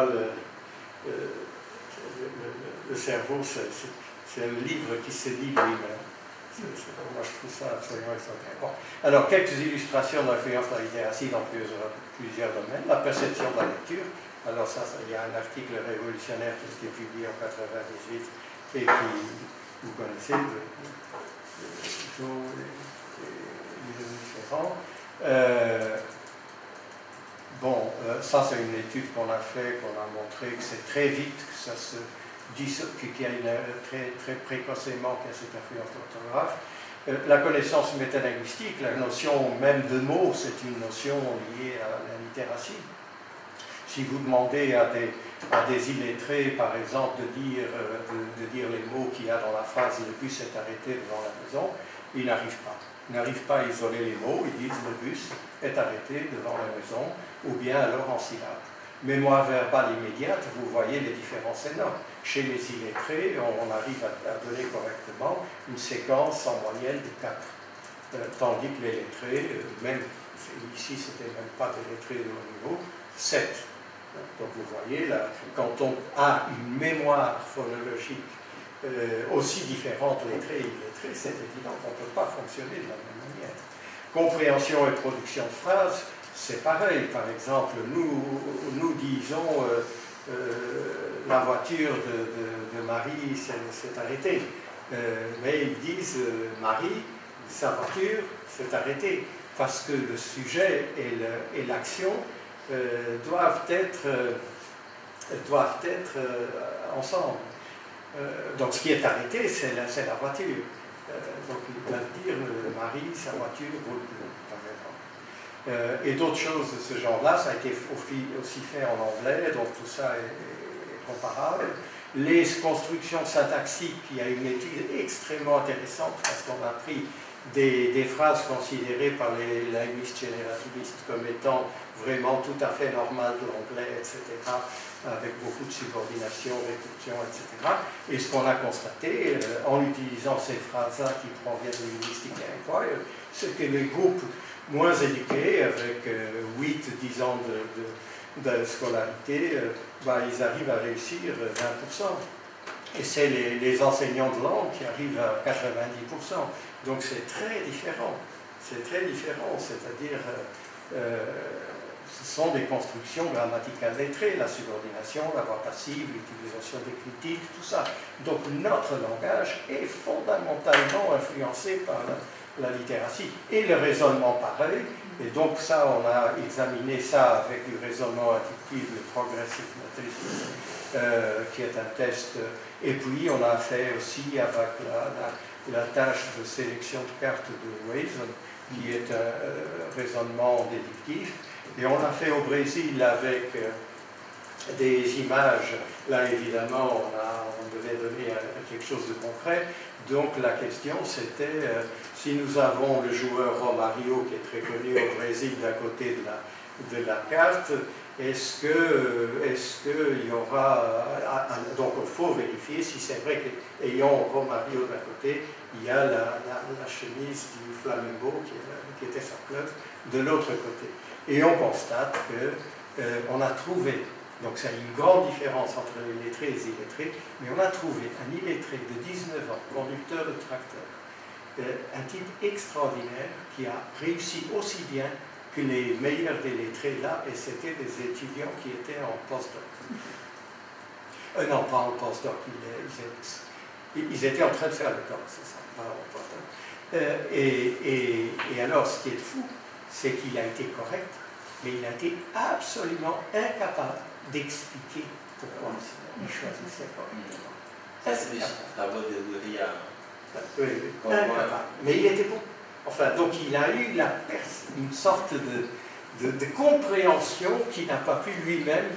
le cerveau, c'est un livre qui se lit lui-même. Moi, je trouve ça absolument extraordinaire. Bon. Alors, quelques illustrations d'influence de la littératie dans plusieurs domaines. La perception de la lecture. Alors, il y a un article révolutionnaire qui a été publié en 1998 et qui, vous connaissez, différents. Bon, ça, c'est une étude qu'on a fait, qu'on a montré que c'est très vite que ça se qu'il y a très précocement qu'il y a cette influence de l'orthographe. La connaissance métalinguistique, la notion même de mots, c'est une notion liée à la littératie. Si vous demandez à des illettrés, par exemple, de dire les mots qu'il y a dans la phrase « le bus est arrêté devant la maison », ils n'arrivent pas. Ils n'arrivent pas à isoler les mots, ils disent « le bus est arrêté devant la maison » ou bien alors en syllabes. Mémoire verbale immédiate, vous voyez les différences énormes. Chez les illettrés, on arrive à donner correctement une séquence en moyenne de 4. Tandis que les lettrés, même ici, c'était même pas des lettrés de haut niveau, 7. Donc vous voyez, là, quand on a une mémoire phonologique aussi différente, lettrés et illettrés, c'est évident qu'on ne peut pas fonctionner de la même manière. Compréhension et production de phrases, c'est pareil. Par exemple, nous disons la voiture de Marie s'est arrêtée. Mais ils disent Marie, sa voiture s'est arrêtée. Parce que le sujet et l'action doivent être ensemble. Donc ce qui est arrêté, c'est la voiture. Donc ils doivent dire Marie, sa voiture roule plus, par exemple. Et d'autres choses de ce genre-là, ça a été aussi fait en anglais, donc tout ça est comparable. Les constructions syntaxiques, il y a une étude extrêmement intéressante parce qu'on a pris des phrases considérées par les linguistes générativistes comme étant vraiment tout à fait normales de l'anglais, etc., avec beaucoup de subordination, répétition, etc. Et ce qu'on a constaté, en utilisant ces phrases-là qui proviennent de Linguistic Inquiry, c'est que les groupes moins éduqués, avec 8-10 ans de scolarité, ils arrivent à réussir 20%. Et c'est les enseignants de langue qui arrivent à 90%. Donc c'est très différent. C'est très différent, c'est-à-dire ce sont des constructions grammaticales lettrées, la subordination, la voix passive, l'utilisation des critiques, tout ça. Donc notre langage est fondamentalement influencé par la littératie. Et le raisonnement pareil, et donc ça, on a examiné ça avec du raisonnement inductif, le progressive notation, qui est un test, et puis on a fait aussi avec la tâche de sélection de cartes de Wason, qui est un raisonnement déductif, et on a fait au Brésil avec des images. Là, évidemment, on devait donner quelque chose de concret. Donc, la question, c'était si nous avons le joueur Romario, qui est très connu au Brésil, d'à côté de la carte, est-ce qu'il y aura... donc, il faut vérifier si c'est vrai qu'ayant Romario d'à côté, il y a la chemise du Flamengo, qui était sa club, de l'autre côté. Et on constate qu'on a trouvé, donc c'est une grande différence entre les lettrés et les illettrés, mais on a trouvé un illettré de 19 ans, conducteur de tracteur, un type extraordinaire qui a réussi aussi bien que les meilleurs des lettrés là, et c'était des étudiants qui étaient en postdoc. Non, pas en postdoc, ils étaient en train de faire le doc, c'est ça, pas en postdoc. Et alors, ce qui est fou, c'est qu'il a été correct, mais il a été absolument incapable d'expliquer pourquoi il choisissait correctement. Ça, c'est les travaux de Luria. Oui, incapable. Mais il était bon. Enfin, donc il a eu une sorte de compréhension qu'il n'a pas pu lui-même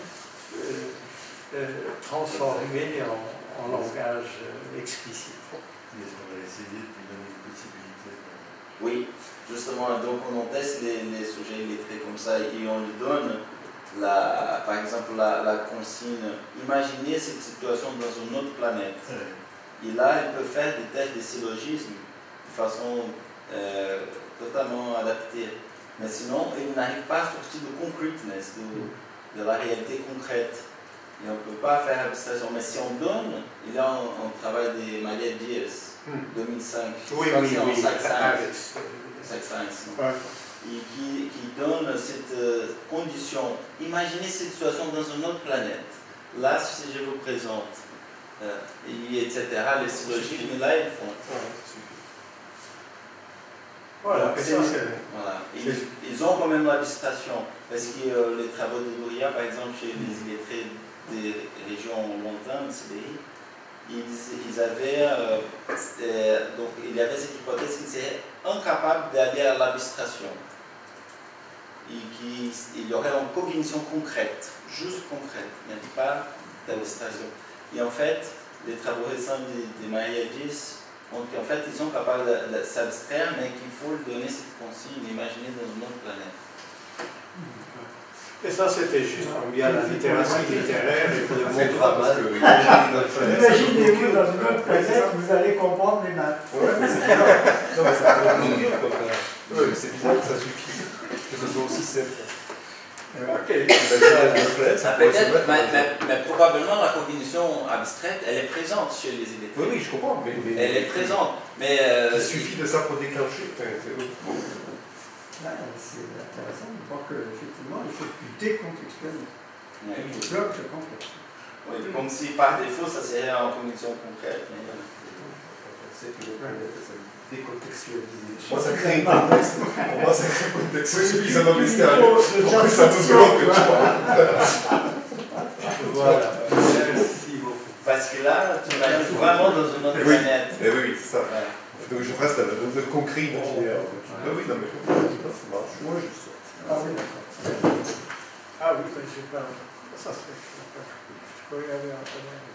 transformer en langage explicite. Est-ce qu'on va essayer de lui donner une possibilité? Oui, justement, donc on teste les sujets illettrés comme ça et on lui donne, par exemple, la consigne. Imaginez cette situation dans une autre planète. Et là, il peut faire des tests de syllogisme de façon totalement adaptée. Mais sinon, il n'arrive pas à sortir de concreteness, de la réalité concrète. Et on ne peut pas faire abstraction. Mais si on donne, il y a un travail de Maria Diaz, 2005. Oui, Science. Et qui donne cette condition. Imaginez cette situation dans une autre planète. Là, si je vous présente, etc., les syllogismes, là, ils font. Voilà, voilà. Ils ont quand même la discrétion, parce que les travaux de Luria, par exemple, chez les illettrés des régions lointaines, CDI, ils avaient, donc il y avait cette hypothèse qu'ils étaient incapables d'aller à l'abstraction. Et qu'il y aurait une cognition concrète, juste concrète, il n'y a pas d'abstraction. Et en fait, les travaux récents de Maria Diaz, donc en fait, ils sont capables de s'abstraire, mais qu'il faut donner cette consigne, imaginer dans une autre planète. Et ça, c'était juste pour bien la littératie littéraire et pour le C'est monde pas mal. Imaginez-vous dans une autre planète, vous allez comprendre les maths. Ouais, mais c'est bizarre. Non, mais c'est un peu dur, quoi. Ouais, c'est bizarre que ça suffise. Que ce soit aussi simple. Ok. Mais probablement la cognition abstraite, elle est présente chez les illettrés. Oui, je comprends. Mais elle est présente. Mais il suffit de ça pour déclencher. C'est intéressant de voir qu'effectivement, il faut que tu décontextualises. Tu bloques le contexte. Oui, comme si par défaut, ça serait en cognition concrète. Mais... C'est que décontextualiser. Moi, ça crée un contexte. Pour moi, ça crée un contexte suffisamment mystérieux. En plus, ça me bloque, tu vois. Voilà. Merci beaucoup. Parce que là, tu vas être vraiment dans une autre planète. Oui, c'est ça. Donc je reste dans le concret imaginaire. Oui, non, mais ça marche. Moi, je sais. Ah oui, d'accord. Ah oui, je sais pas. Ça serait. Je peux regarder un peu moins.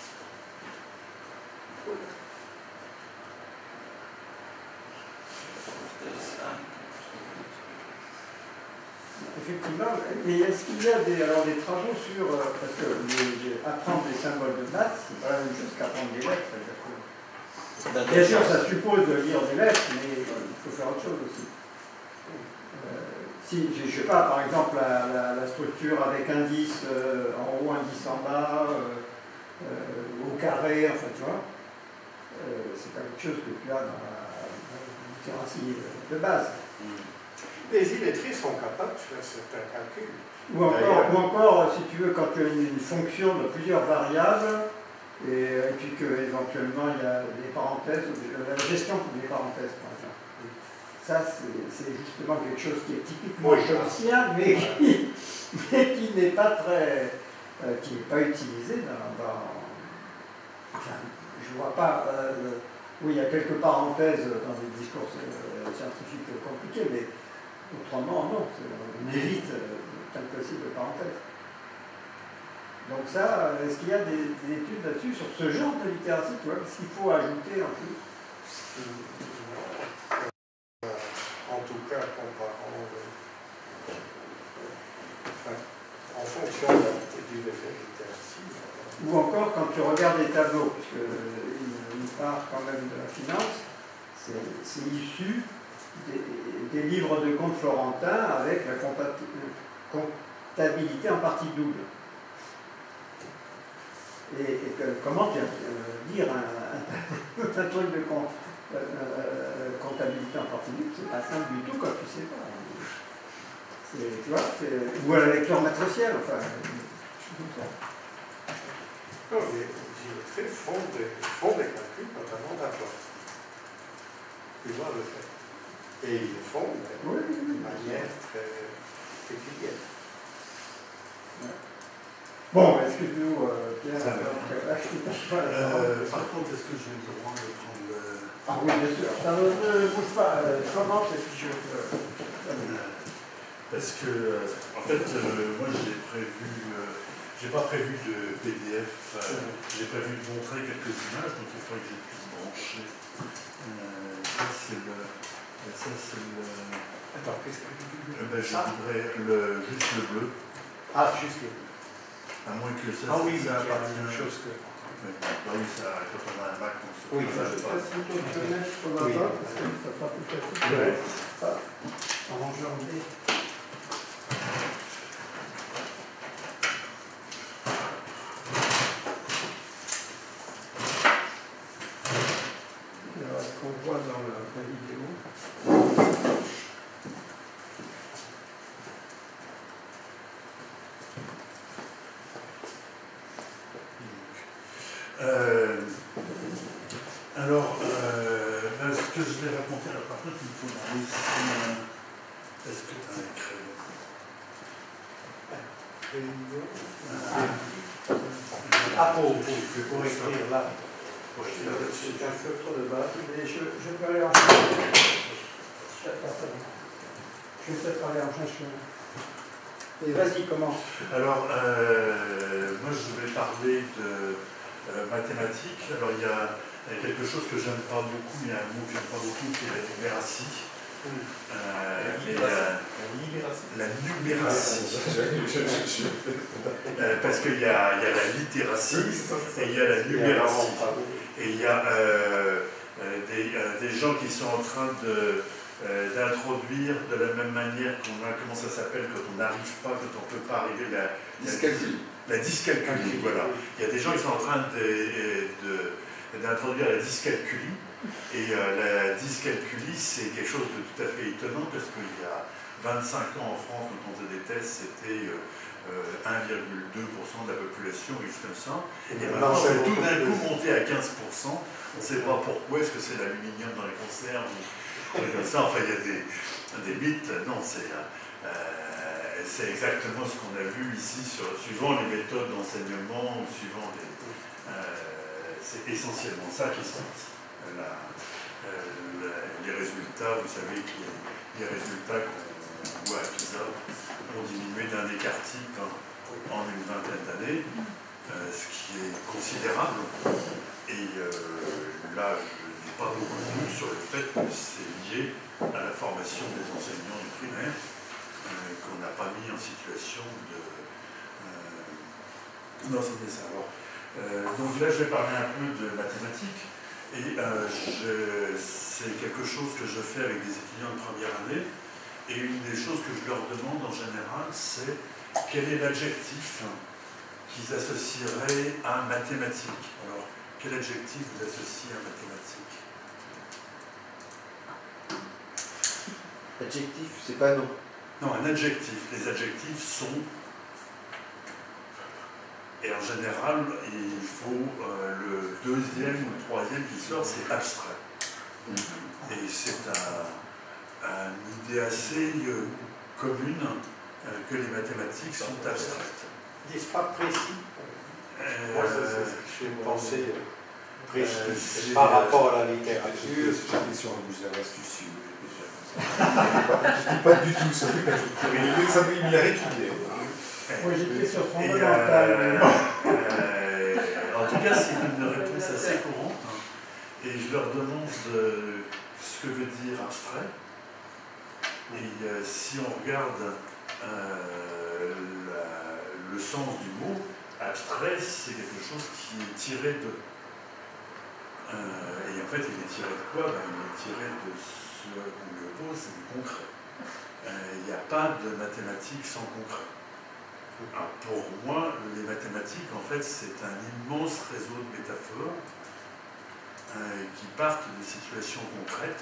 Effectivement, et est-ce qu'il y a des travaux sur. Parce que apprendre les symboles de maths, c'est pas la même chose qu'apprendre des lettres. Bien sûr, ça suppose de lire des lettres, mais il faut faire autre chose aussi. Si, je ne sais pas, par exemple, la structure avec indice en haut, indice en bas, au carré, enfin, tu vois, c'est pas quelque chose que tu as dans la littératie de base. Les illettrés sont capables de faire certains calculs. Ou encore, si tu veux, quand tu as une fonction de plusieurs variables, et puis qu'éventuellement il y a des parenthèses, la gestion des parenthèses, par exemple. Ça, c'est justement quelque chose qui est typiquement gaussien, mais qui n'est pas très, qui n'est pas utilisé enfin, je ne vois pas, oui, il y a quelques parenthèses dans des discours scientifiques compliqués, mais autrement, non, on évite tant que possible de parenthèses. Donc ça, est-ce qu'il y a des études là-dessus, sur ce genre de littératie, tu vois, qu'est-ce qu'il faut ajouter en plus? En tout cas, en fonction du degré de littératie. Ou encore, quand tu regardes les tableaux, puisqu'il part quand même de la finance, c'est issu des livres de compte florentin avec la comptabilité en partie double. Et comment tu dire un truc de comptabilité en partie double, c'est pas simple du tout quand tu sais pas. Tu vois, ou à la lecture matricielle, enfin. Non, les illettrés font des calculs, notamment d'apport. Ils doivent le faire. Et ils le font, mais de manière très péculière. Bon, excuse-nous, Pierre. Par contre, est-ce que j'ai le droit de prendre le... Ah oui, bien sûr. Ça ne bouge pas. Comment c'est fichu Parce que, en fait, moi j'ai pas prévu de PDF, j'ai prévu de montrer quelques images, donc il faudrait que je puisse brancher. Ça c'est le. Attends, qu'est-ce que tu veux Je voudrais juste le bleu, Ah, juste le bleu. à moins que ça. Ah oui, ça c'est la même chose que. Oui, ça, quand on a un Mac, on se Oui, ça, Je passe plutôt de fenêtre sur la Oui. table, parce que ça sera plus facile. Ouais. Enjamber. Alors, ce qu'on voit dans la vidéo. Alors, là, ce que je vais raconter, alors par contre, il faut laisser. Est-ce que tu as un crayon? Ah, pour écrire là. C'est un feutre de base, mais je peux aller en chercher. Je vais peut-être aller en chercher. Et vas-y, commence. Alors, moi je vais parler de mathématiques. Alors il y a quelque chose que j'aime pas beaucoup, il y a un mot que j'aime pas beaucoup qui est la numératie. La numératie. Parce qu'il y a la littératie et il y a la numératie. Et il y a des gens qui sont en train d'introduire de la même manière qu'on a, comment ça s'appelle, quand on n'arrive pas, quand on ne peut pas arriver, la dyscalculie, voilà. Il y a des gens qui sont en train d'introduire la dyscalculie, et la dyscalculie, c'est quelque chose de tout à fait étonnant, parce qu'il y a 25 ans en France, quand on faisait des tests, c'était 1,2% de la population, quelque chose comme ça, et maintenant c'est tout d'un coup monté à 15%, on ne sait pas pourquoi, est-ce que c'est l'aluminium dans les conserves, comme ça, enfin il y a des mythes, non, c'est exactement ce qu'on a vu ici, suivant les méthodes d'enseignement, ou suivant c'est essentiellement ça qui se passe. Les résultats, vous savez, les résultats qu'on voit à PISA ont diminué d'un écart-type en une vingtaine d'années, ce qui est considérable. Et là, je n'ai pas beaucoup de doute sur le fait que c'est lié à la formation des enseignants du primaire, qu'on n'a pas mis en situation d'enseigner ça. Donc là, je vais parler un peu de mathématiques, et c'est quelque chose que je fais avec des étudiants de première année, et une des choses que je leur demande en général, c'est quel est l'adjectif qu'ils associeraient à mathématiques. Alors, quel adjectif vous associez à mathématiques? Adjectif, c'est pas non. Non, un adjectif. Les adjectifs sont... Et en général, il faut le deuxième ou le troisième qui sort, c'est abstrait. Et c'est une idée assez commune que les mathématiques sont abstraites. Ils ne disent pas précis. Moi, j'ai pensé précis par rapport à la littérature. J'étais sur un bouger astucieux. Je dis pas du tout ça. Ça m'y a réétudié. Moi j'étais sur fondamental. En tout cas, c'est une réponse assez courante. Et je leur demande ce que veut dire abstrait. Et si on regarde le sens du mot, abstrait, c'est quelque chose qui est tiré de. Et en fait, il est tiré de quoi? Il est tiré de ce qu'on lui oppose, c'est du concret. Il n'y a pas de mathématiques sans concret. Alors pour moi, les mathématiques, en fait, c'est un immense réseau de métaphores qui partent de situations concrètes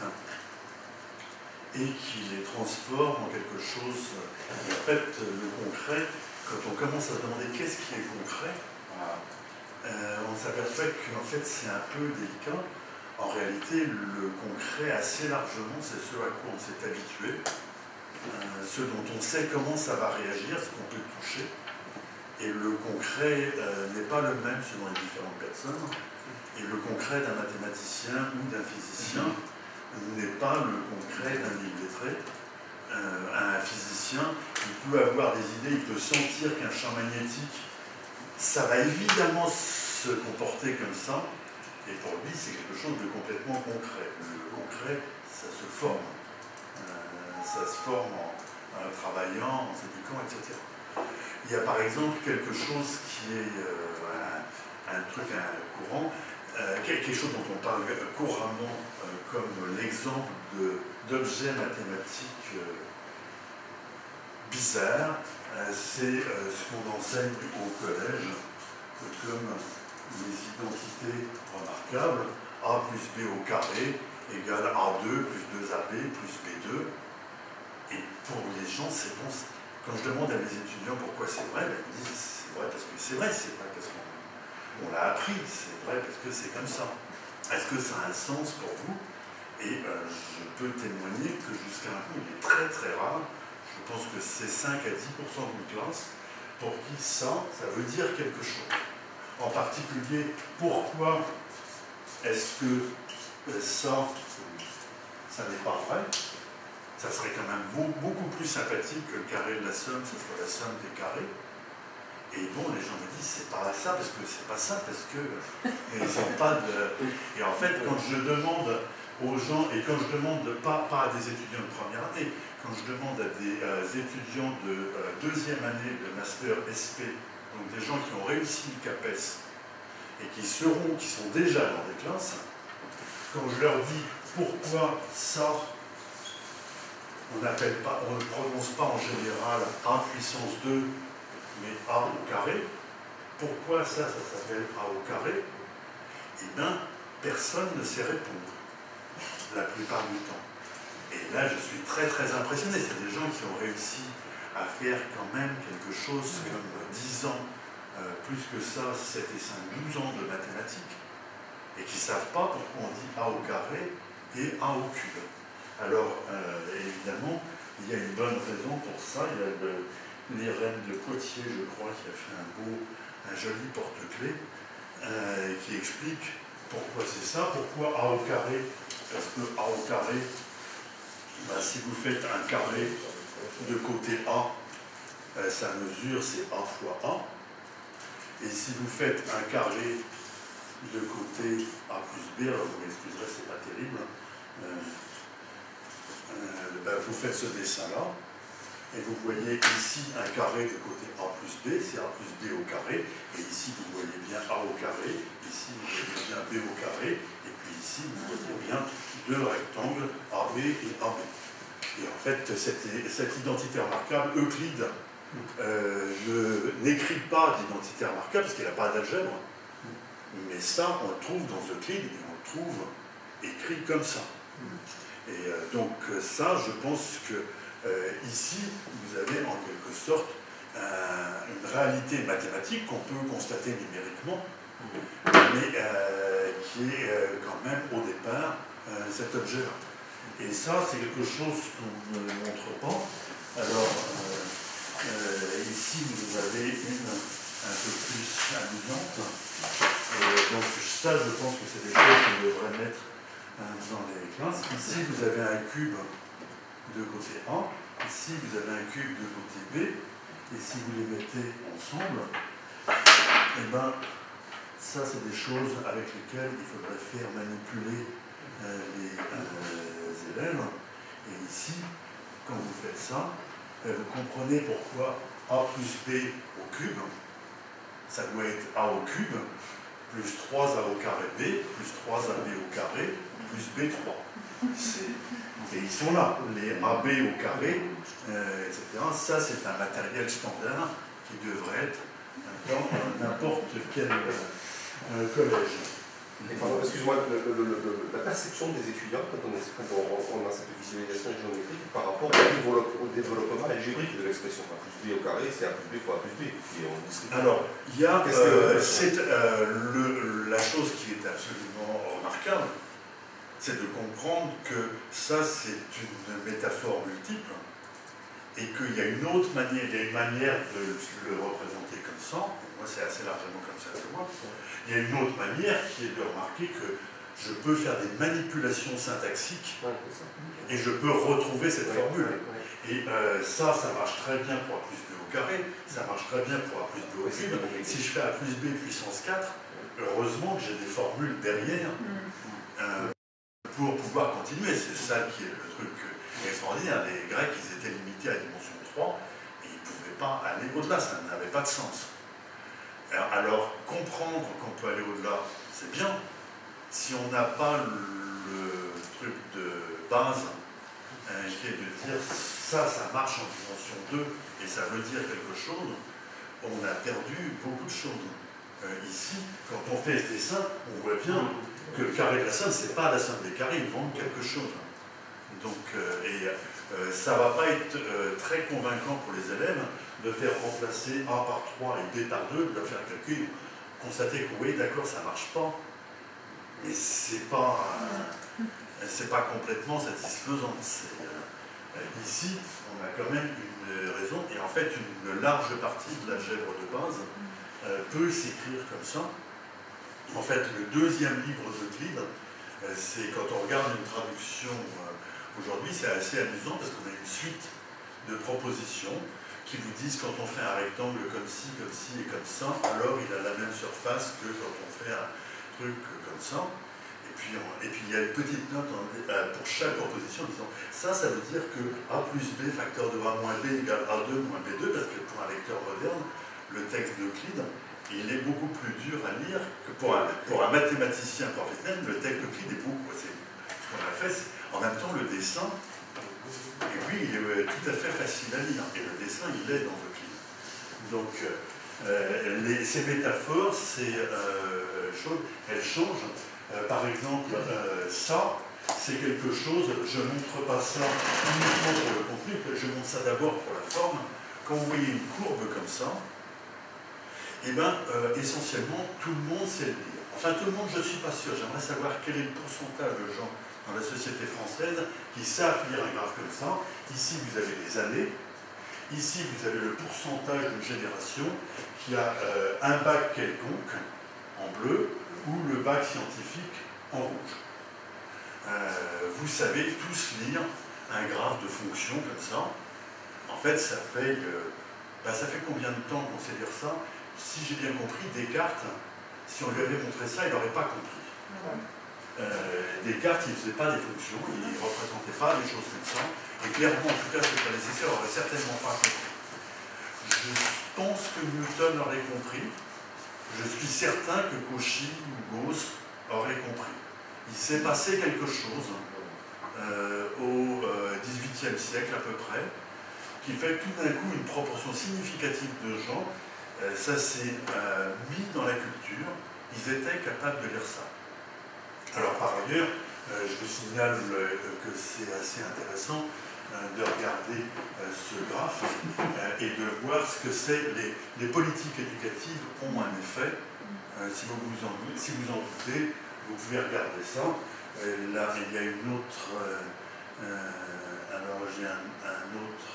et qui les transforment en quelque chose. En fait, le concret, quand on commence à se demander qu'est-ce qui est concret, on s'aperçoit qu'en fait, c'est un peu délicat En réalité, le concret, assez largement, c'est ce à quoi on s'est habitué, ce dont on sait comment ça va réagir, ce qu'on peut toucher. Et le concret n'est pas le même selon les différentes personnes. Et le concret d'un mathématicien ou d'un physicien n'est pas le concret d'un illettré. Un physicien, il peut avoir des idées, il peut sentir qu'un champ magnétique, ça va évidemment se comporter comme ça. Et pour lui, c'est quelque chose de complètement concret. Le concret, ça se forme. Ça se forme en travaillant, en s'éduquant, etc. Il y a par exemple quelque chose qui est un truc courant, quelque chose dont on parle couramment comme l'exemple d'objets mathématiques bizarres, c'est ce qu'on enseigne au collège comme les identités remarquables. A plus B au carré égale A2 plus 2AB plus B2. Et pour les gens, c'est bon. Quand je demande à mes étudiants pourquoi c'est vrai, ils me disent c'est vrai parce que c'est vrai, c'est vrai parce qu'on l'a appris, c'est vrai parce que c'est comme ça. Est-ce que ça a un sens pour vous? Et je peux témoigner que jusqu'à maintenant, il est très très rare, je pense que c'est 5 à 10% d'une classe, pour qui ça veut dire quelque chose. En particulier, pourquoi est-ce que ça n'est pas vrai? Ça serait quand même beaucoup plus sympathique que le carré de la somme, ce soit la somme des carrés. Et bon, les gens me disent, c'est pas ça, parce que c'est pas ça, parce que ils n'ont pas de... Et en fait, quand je demande aux gens, et quand je demande, pas à des étudiants de première année, quand je demande à des étudiants de deuxième année de master SP, donc des gens qui ont réussi le CAPES, et qui sont déjà dans des classes, quand je leur dis pourquoi ça, on ne prononce pas en général A puissance 2, mais A au carré. Pourquoi ça s'appelle A au carré? Eh bien, personne ne sait répondre, la plupart du temps. Et là, je suis très très impressionné. C'est des gens qui ont réussi à faire quand même quelque chose comme 10 ans, plus que ça, 7 et 5, 12 ans de mathématiques, et qui ne savent pas pourquoi on dit A au carré et A au cube. Alors, évidemment, il y a une bonne raison pour ça. Il y a l'IRM de Poitiers, je crois, qui a fait un joli porte-clés qui explique pourquoi c'est ça. Pourquoi A au carré? Parce que A au carré, ben, si vous faites un carré de côté A, sa mesure c'est A fois A. Et si vous faites un carré de côté A plus B, alors vous m'excuserez, c'est pas terrible, ben, vous faites ce dessin-là, et vous voyez ici un carré de côté A plus B, c'est A plus B au carré, et ici vous voyez bien A au carré, ici vous voyez bien B au carré, et puis ici vous voyez bien deux rectangles AB et AB. Et en fait, cette identité remarquable, Euclide n'écrit pas d'identité remarquable parce qu'il n'a pas d'algèbre, mais ça, on le trouve dans Euclide et on le trouve écrit comme ça. Et donc ça, je pense que ici, vous avez en quelque sorte une réalité mathématique qu'on peut constater numériquement, mais qui est quand même au départ cet objet-là. Et ça, c'est quelque chose qu'on ne montre pas. Alors, ici, vous avez une un peu plus amusante. Donc ça, je pense que c'est des choses qu'on devrait mettre dans les classes. Ici, vous avez un cube de côté A. Ici, vous avez un cube de côté B. Et si vous les mettez ensemble, et ben, ça, c'est des choses avec lesquelles il faudrait faire manipuler les élèves. Et ici, quand vous faites ça, vous comprenez pourquoi A plus B au cube, ça doit être A au cube, plus 3A au carré B, plus 3AB au carré, plus B3. Et ils sont là, les AB au carré, etc. Ça, c'est un matériel standard qui devrait être dans n'importe quel collège. Excuse-moi, la perception des étudiants quand on a cette visualisation géométrique par rapport au développement algébrique de l'expression A plus B au carré, c'est A plus B fois A plus B. Alors, il y a la chose qui est absolument remarquable, c'est de comprendre que ça, c'est une métaphore multiple, et qu'il y a une autre manière, il y a une manière de le représenter comme ça, moi c'est assez largement comme ça que je vois, il y a une autre manière qui est de remarquer que je peux faire des manipulations syntaxiques et je peux retrouver cette formule. Et ça marche très bien pour A plus B au carré, ça marche très bien pour A plus B au cube. Si je fais A plus B puissance 4, heureusement que j'ai des formules derrière pour pouvoir continuer. C'est ça qui est le truc extraordinaire. Les Grecs, ils étaient limités à la dimension 3 et ils ne pouvaient pas aller au-delà, ça n'avait pas de sens. Alors, comprendre qu'on peut aller au-delà, c'est bien. Si on n'a pas le truc de base, qui est de dire ça marche en dimension 2 et ça veut dire quelque chose, on a perdu beaucoup de choses. Ici, quand on fait ce dessin, on voit bien que le carré de la somme, c'est pas la somme des carrés, ils vendent quelque chose. Donc, ça ne va pas être très convaincant pour les élèves de faire remplacer A par 3 et B par 2, de leur faire un calcul, constater que oui, d'accord, ça ne marche pas, mais c'est pas complètement satisfaisant. Ici, on a quand même une raison, et en fait, une large partie de l'algèbre de base peut s'écrire comme ça. En fait, le deuxième livre d'Euclide, c'est quand on regarde une traduction aujourd'hui, c'est assez amusant parce qu'on a une suite de propositions qui vous disent quand on fait un rectangle comme ci et comme ça, alors il a la même surface que quand on fait un truc comme ça. Et puis il y a une petite note pour chaque proposition disant ça veut dire que A plus B facteur de A moins B égale A2 moins B2, parce que pour un lecteur moderne, le texte d'Euclide, il est beaucoup plus dur à lire que pour un mathématicien professionnel. Le texte d'Euclide est beaucoup. Ce qu'on a fait, c'est en même temps le dessin, et oui, il est tout à fait facile à lire, et le dessin, il est dans Euclide. Donc, ces métaphores, elles changent. Par exemple, ça, c'est quelque chose, je ne montre pas ça uniquement pour le contenu, je montre ça d'abord pour la forme. Quand vous voyez une courbe comme ça, eh bien, essentiellement, tout le monde sait le lire. Enfin, tout le monde, je ne suis pas sûr. J'aimerais savoir quel est le pourcentage de gens dans la société française qui savent lire un graphe comme ça. Ici, vous avez les années. Ici, vous avez le pourcentage d'une génération qui a un bac quelconque, en bleu, ou le bac scientifique, en rouge. Vous savez tous lire un graphe de fonction comme ça. En fait, ça fait combien de temps qu'on sait lire ça? Si j'ai bien compris, Descartes, si on lui avait montré ça, il n'aurait pas compris. Descartes, il ne faisait pas des fonctions, il ne représentait pas des choses comme ça, et clairement, en tout cas, ce n'est pas nécessaire, il n'aurait certainement pas compris. Je pense que Newton aurait compris, je suis certain que Cauchy ou Gauss auraient compris. Il s'est passé quelque chose au XVIIIe siècle à peu près, qui fait tout d'un coup une proportion significative de gens, ça s'est mis dans la culture, ils étaient capables de lire ça. Alors par ailleurs, je vous signale que c'est assez intéressant de regarder ce graphe et de voir ce que c'est. Les politiques éducatives ont un effet. Si vous en doutez, vous pouvez regarder ça. Là, il y a une autre... alors j'ai un autre...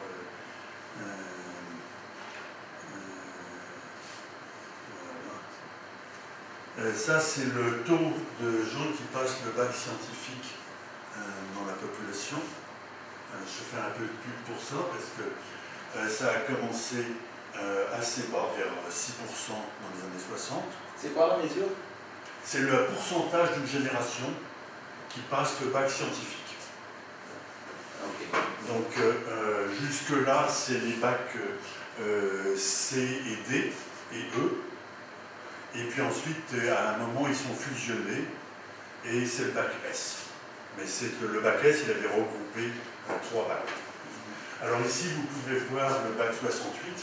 ça, c'est le taux de gens qui passent le bac scientifique dans la population. Je fais un peu de pub pour ça parce que ça a commencé assez bas, vers 6% dans les années 60. C'est quoi la mesure? C'est le pourcentage d'une génération qui passe le bac scientifique. Okay. Donc jusque-là, c'est les bacs C et D et E. Et puis ensuite, à un moment, ils sont fusionnés et c'est le bac S. Mais c'est que le bac S, il avait regroupé 3 bacs. Alors ici, vous pouvez voir le bac 68.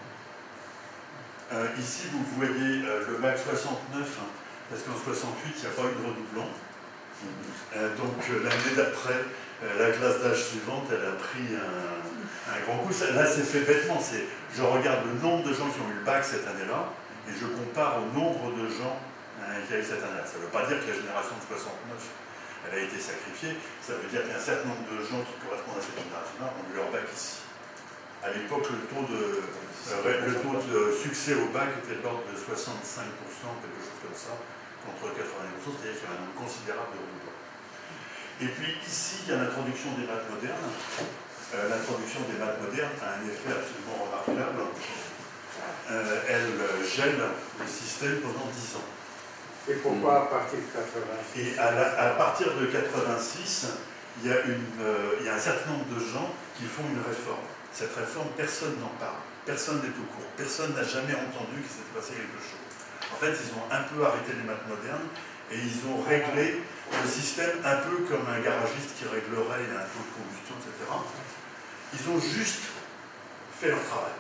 Ici, vous voyez le bac 69, parce qu'en 68, il n'y a pas eu de redoublant. Donc l'année d'après, la classe d'âge suivante, elle a pris un grand coup. Là, c'est fait bêtement. Je regarde le nombre de gens qui ont eu le bac cette année-là, et je compare au nombre de gens qui a eu cette année-là. Ça ne veut pas dire que la génération de 69, elle a été sacrifiée. Ça veut dire qu'un certain nombre de gens qui correspondent à cette génération-là ont eu leur bac ici. À l'époque, le taux de succès au bac était de l'ordre de 65%, quelque chose comme ça, contre 80%, c'est-à-dire qu'il y a un nombre considérable de redoutants. Et puis ici, il y a l'introduction des maths modernes. L'introduction des maths modernes a un effet absolument remarquable. Elle gèle le système pendant 10 ans. Et pourquoi à partir de 86? Et à partir de 86, il y a un certain nombre de gens qui font une réforme. Cette réforme, personne n'en parle, personne n'est au courant, personne n'a jamais entendu qu'il s'était passé quelque chose. En fait, ils ont un peu arrêté les maths modernes et ils ont réglé le système un peu comme un garagiste qui réglerait un taux de combustion, etc. Ils ont juste fait leur travail.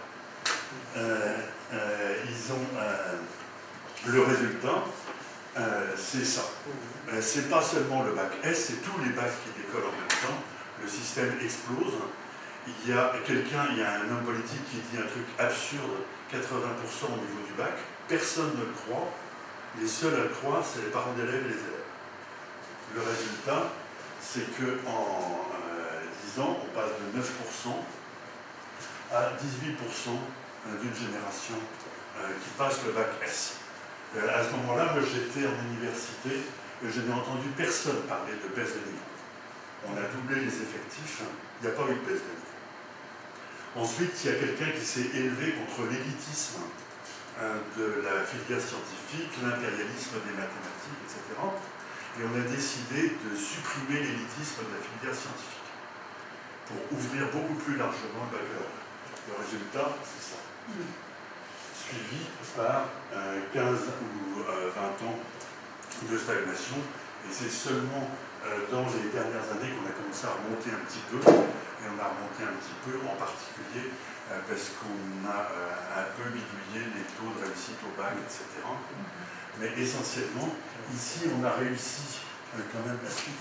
Le résultat, c'est ça. C'est pas seulement le bac S, c'est tous les bacs qui décollent en même temps. Le système explose. Il y a un homme politique qui dit un truc absurde, 80% au niveau du bac. Personne ne le croit. Les seuls à le croire, c'est les parents d'élèves et les élèves. Le résultat, c'est qu'en 10 ans, on passe de 9% à 18% d'une génération qui passe le bac S. À ce moment-là, moi j'étais en université et je n'ai entendu personne parler de baisse de niveau. On a doublé les effectifs, il n'y a pas eu de baisse de niveau. Ensuite, il y a quelqu'un qui s'est élevé contre l'élitisme de la filière scientifique, l'impérialisme des mathématiques, etc. Et on a décidé de supprimer l'élitisme de la filière scientifique pour ouvrir beaucoup plus largement le baccalauréat. Le résultat, c'est ça. Suivi par 15 ou 20 ans de stagnation. Et c'est seulement dans les dernières années qu'on a commencé à remonter un petit peu. Et on a remonté un petit peu, en particulier parce qu'on a un peu bidouillé les taux de réussite au bac, etc. Mais essentiellement, ici, on a réussi quand même la suite.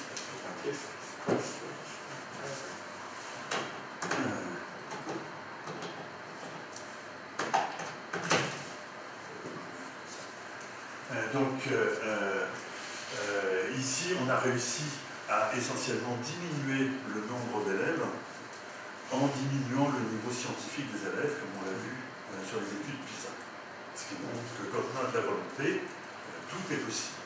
Ici, on a réussi à essentiellement diminuer le nombre d'élèves en diminuant le niveau scientifique des élèves, comme on l'a vu sur les études PISA. Ce qui montre que quand on a de la volonté, tout est possible.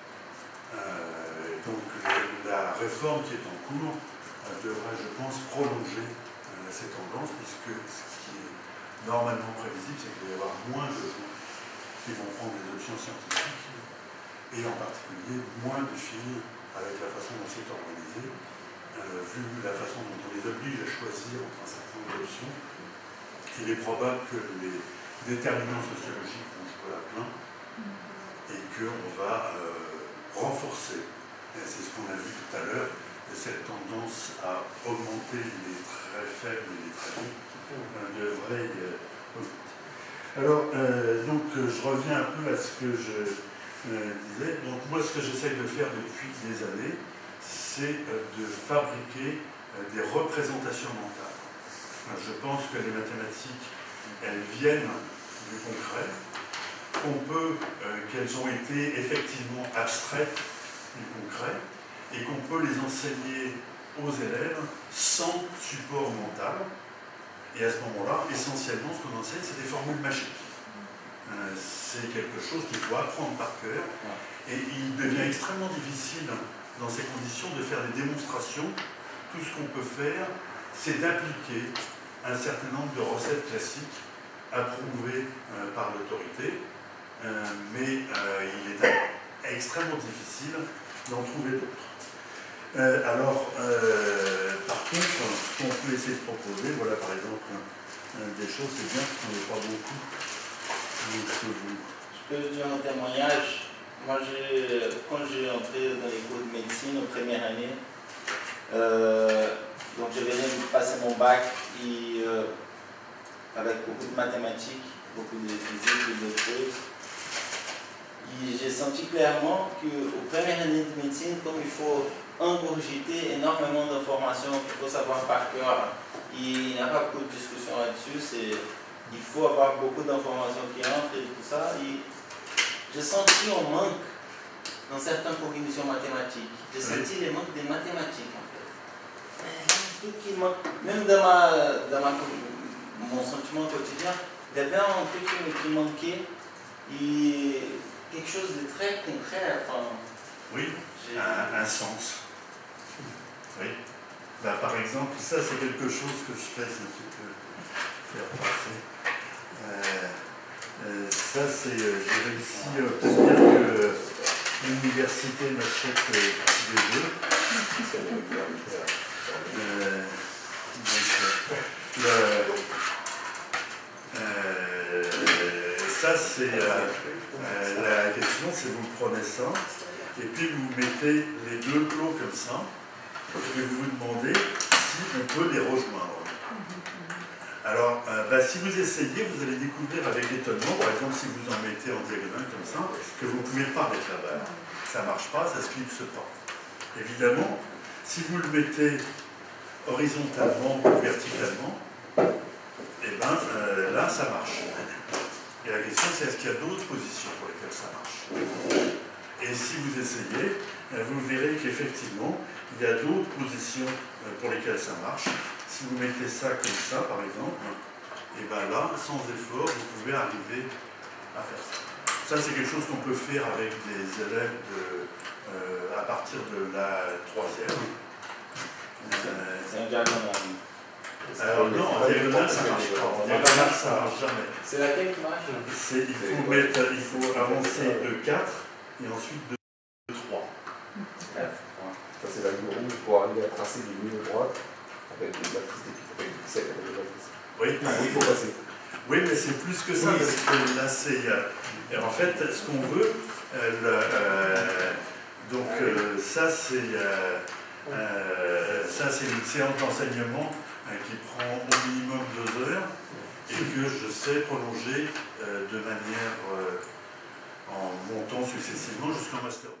Donc la réforme qui est en cours devrait, je pense, prolonger ces tendances, puisque ce qui est normalement prévisible, c'est qu'il va y avoir moins de gens qui vont prendre des options scientifiques, et en particulier moins de filles avec la façon dont c'est organisé, vu la façon dont on les oblige à choisir entre un certain nombre d'options. Il est probable que les déterminants sociologiques vont jouer à plein et qu'on va renforcer, et c'est ce qu'on a vu tout à l'heure, cette tendance à augmenter les très faibles et les très bons devrait augmenter. Alors, donc, je reviens un peu à ce que je disais. Donc, moi, ce que j'essaye de faire depuis des années, c'est de fabriquer des représentations mentales. Je pense que les mathématiques, elles viennent du concret. On peut qu'elles ont été effectivement abstraites du concret et qu'on peut les enseigner aux élèves sans support mental. Et à ce moment-là, essentiellement, ce qu'on enseigne, c'est des formules magiques. C'est quelque chose qu'il faut apprendre par cœur. Et il devient extrêmement difficile, dans ces conditions, de faire des démonstrations. Tout ce qu'on peut faire, c'est d'appliquer un certain nombre de recettes classiques approuvées par l'autorité. Mais il est extrêmement difficile d'en trouver d'autres. Par contre, ce qu'on peut essayer de proposer, voilà par exemple des choses, c'est bien qu'on n'ait pas beaucoup. Je peux dire un témoignage. Moi, quand j'ai entré dans les cours de médecine en première année, donc je venais de passer mon bac et, avec beaucoup de mathématiques, beaucoup de physique et d'autres choses. J'ai senti clairement qu'aux premières années de médecine, comme il faut ingurgiter énormément d'informations qu'il faut savoir par cœur, il n'y a pas beaucoup de discussion là-dessus, il faut avoir beaucoup d'informations qui entrent et tout ça. J'ai senti un manque dans certaines cognitions mathématiques. J'ai senti le manque des mathématiques en fait. Tout qui manque, même dans mon sentiment quotidien, il y avait un truc qui manquait, quelque chose de très concret. Enfin, oui, un sens. Oui. Ben, par exemple, ça c'est quelque chose que je fais, c'est un petit peu faire passer. Ça c'est, j'ai réussi à obtenir que l'université m'achète des jeux. Ça c'est la question, c'est vous prenez ça et puis vous mettez les deux plots comme ça et vous vous demandez si on peut les rejoindre. Alors, si vous essayez, vous allez découvrir avec étonnement, par exemple si vous en mettez en diagonale comme ça, que vous ne pouvez pas mettre la barre. Ça ne marche pas, ça ne se clipse pas. Évidemment, si vous le mettez horizontalement ou verticalement, et ben là ça marche. Et la question c'est est-ce qu'il y a d'autres positions pour lesquelles ça marche? Et si vous essayez, vous verrez qu'effectivement il y a d'autres positions pour lesquelles ça marche. Si vous mettez ça comme ça par exemple, et ben là sans effort vous pouvez arriver à faire ça. Ça c'est quelque chose qu'on peut faire avec des élèves à partir de la 3e. C'est un diagonale. Alors non, en diagonale ça marche pas. En diagonale ça marche jamais. C'est laquelle qui marche? Il faut avancer de 4 et ensuite de 3. Ça c'est la ligne rouge pour arriver à tracer des lignes droites avec des matrices avec des pixels, avec des matrices. Oui, il faut passer. Oui, mais c'est plus que ça, parce que là c'est... en fait, ce qu'on veut, ça c'est une séance d'enseignement qui prend au minimum 2 heures et que je sais prolonger de manière en montant successivement jusqu'en master.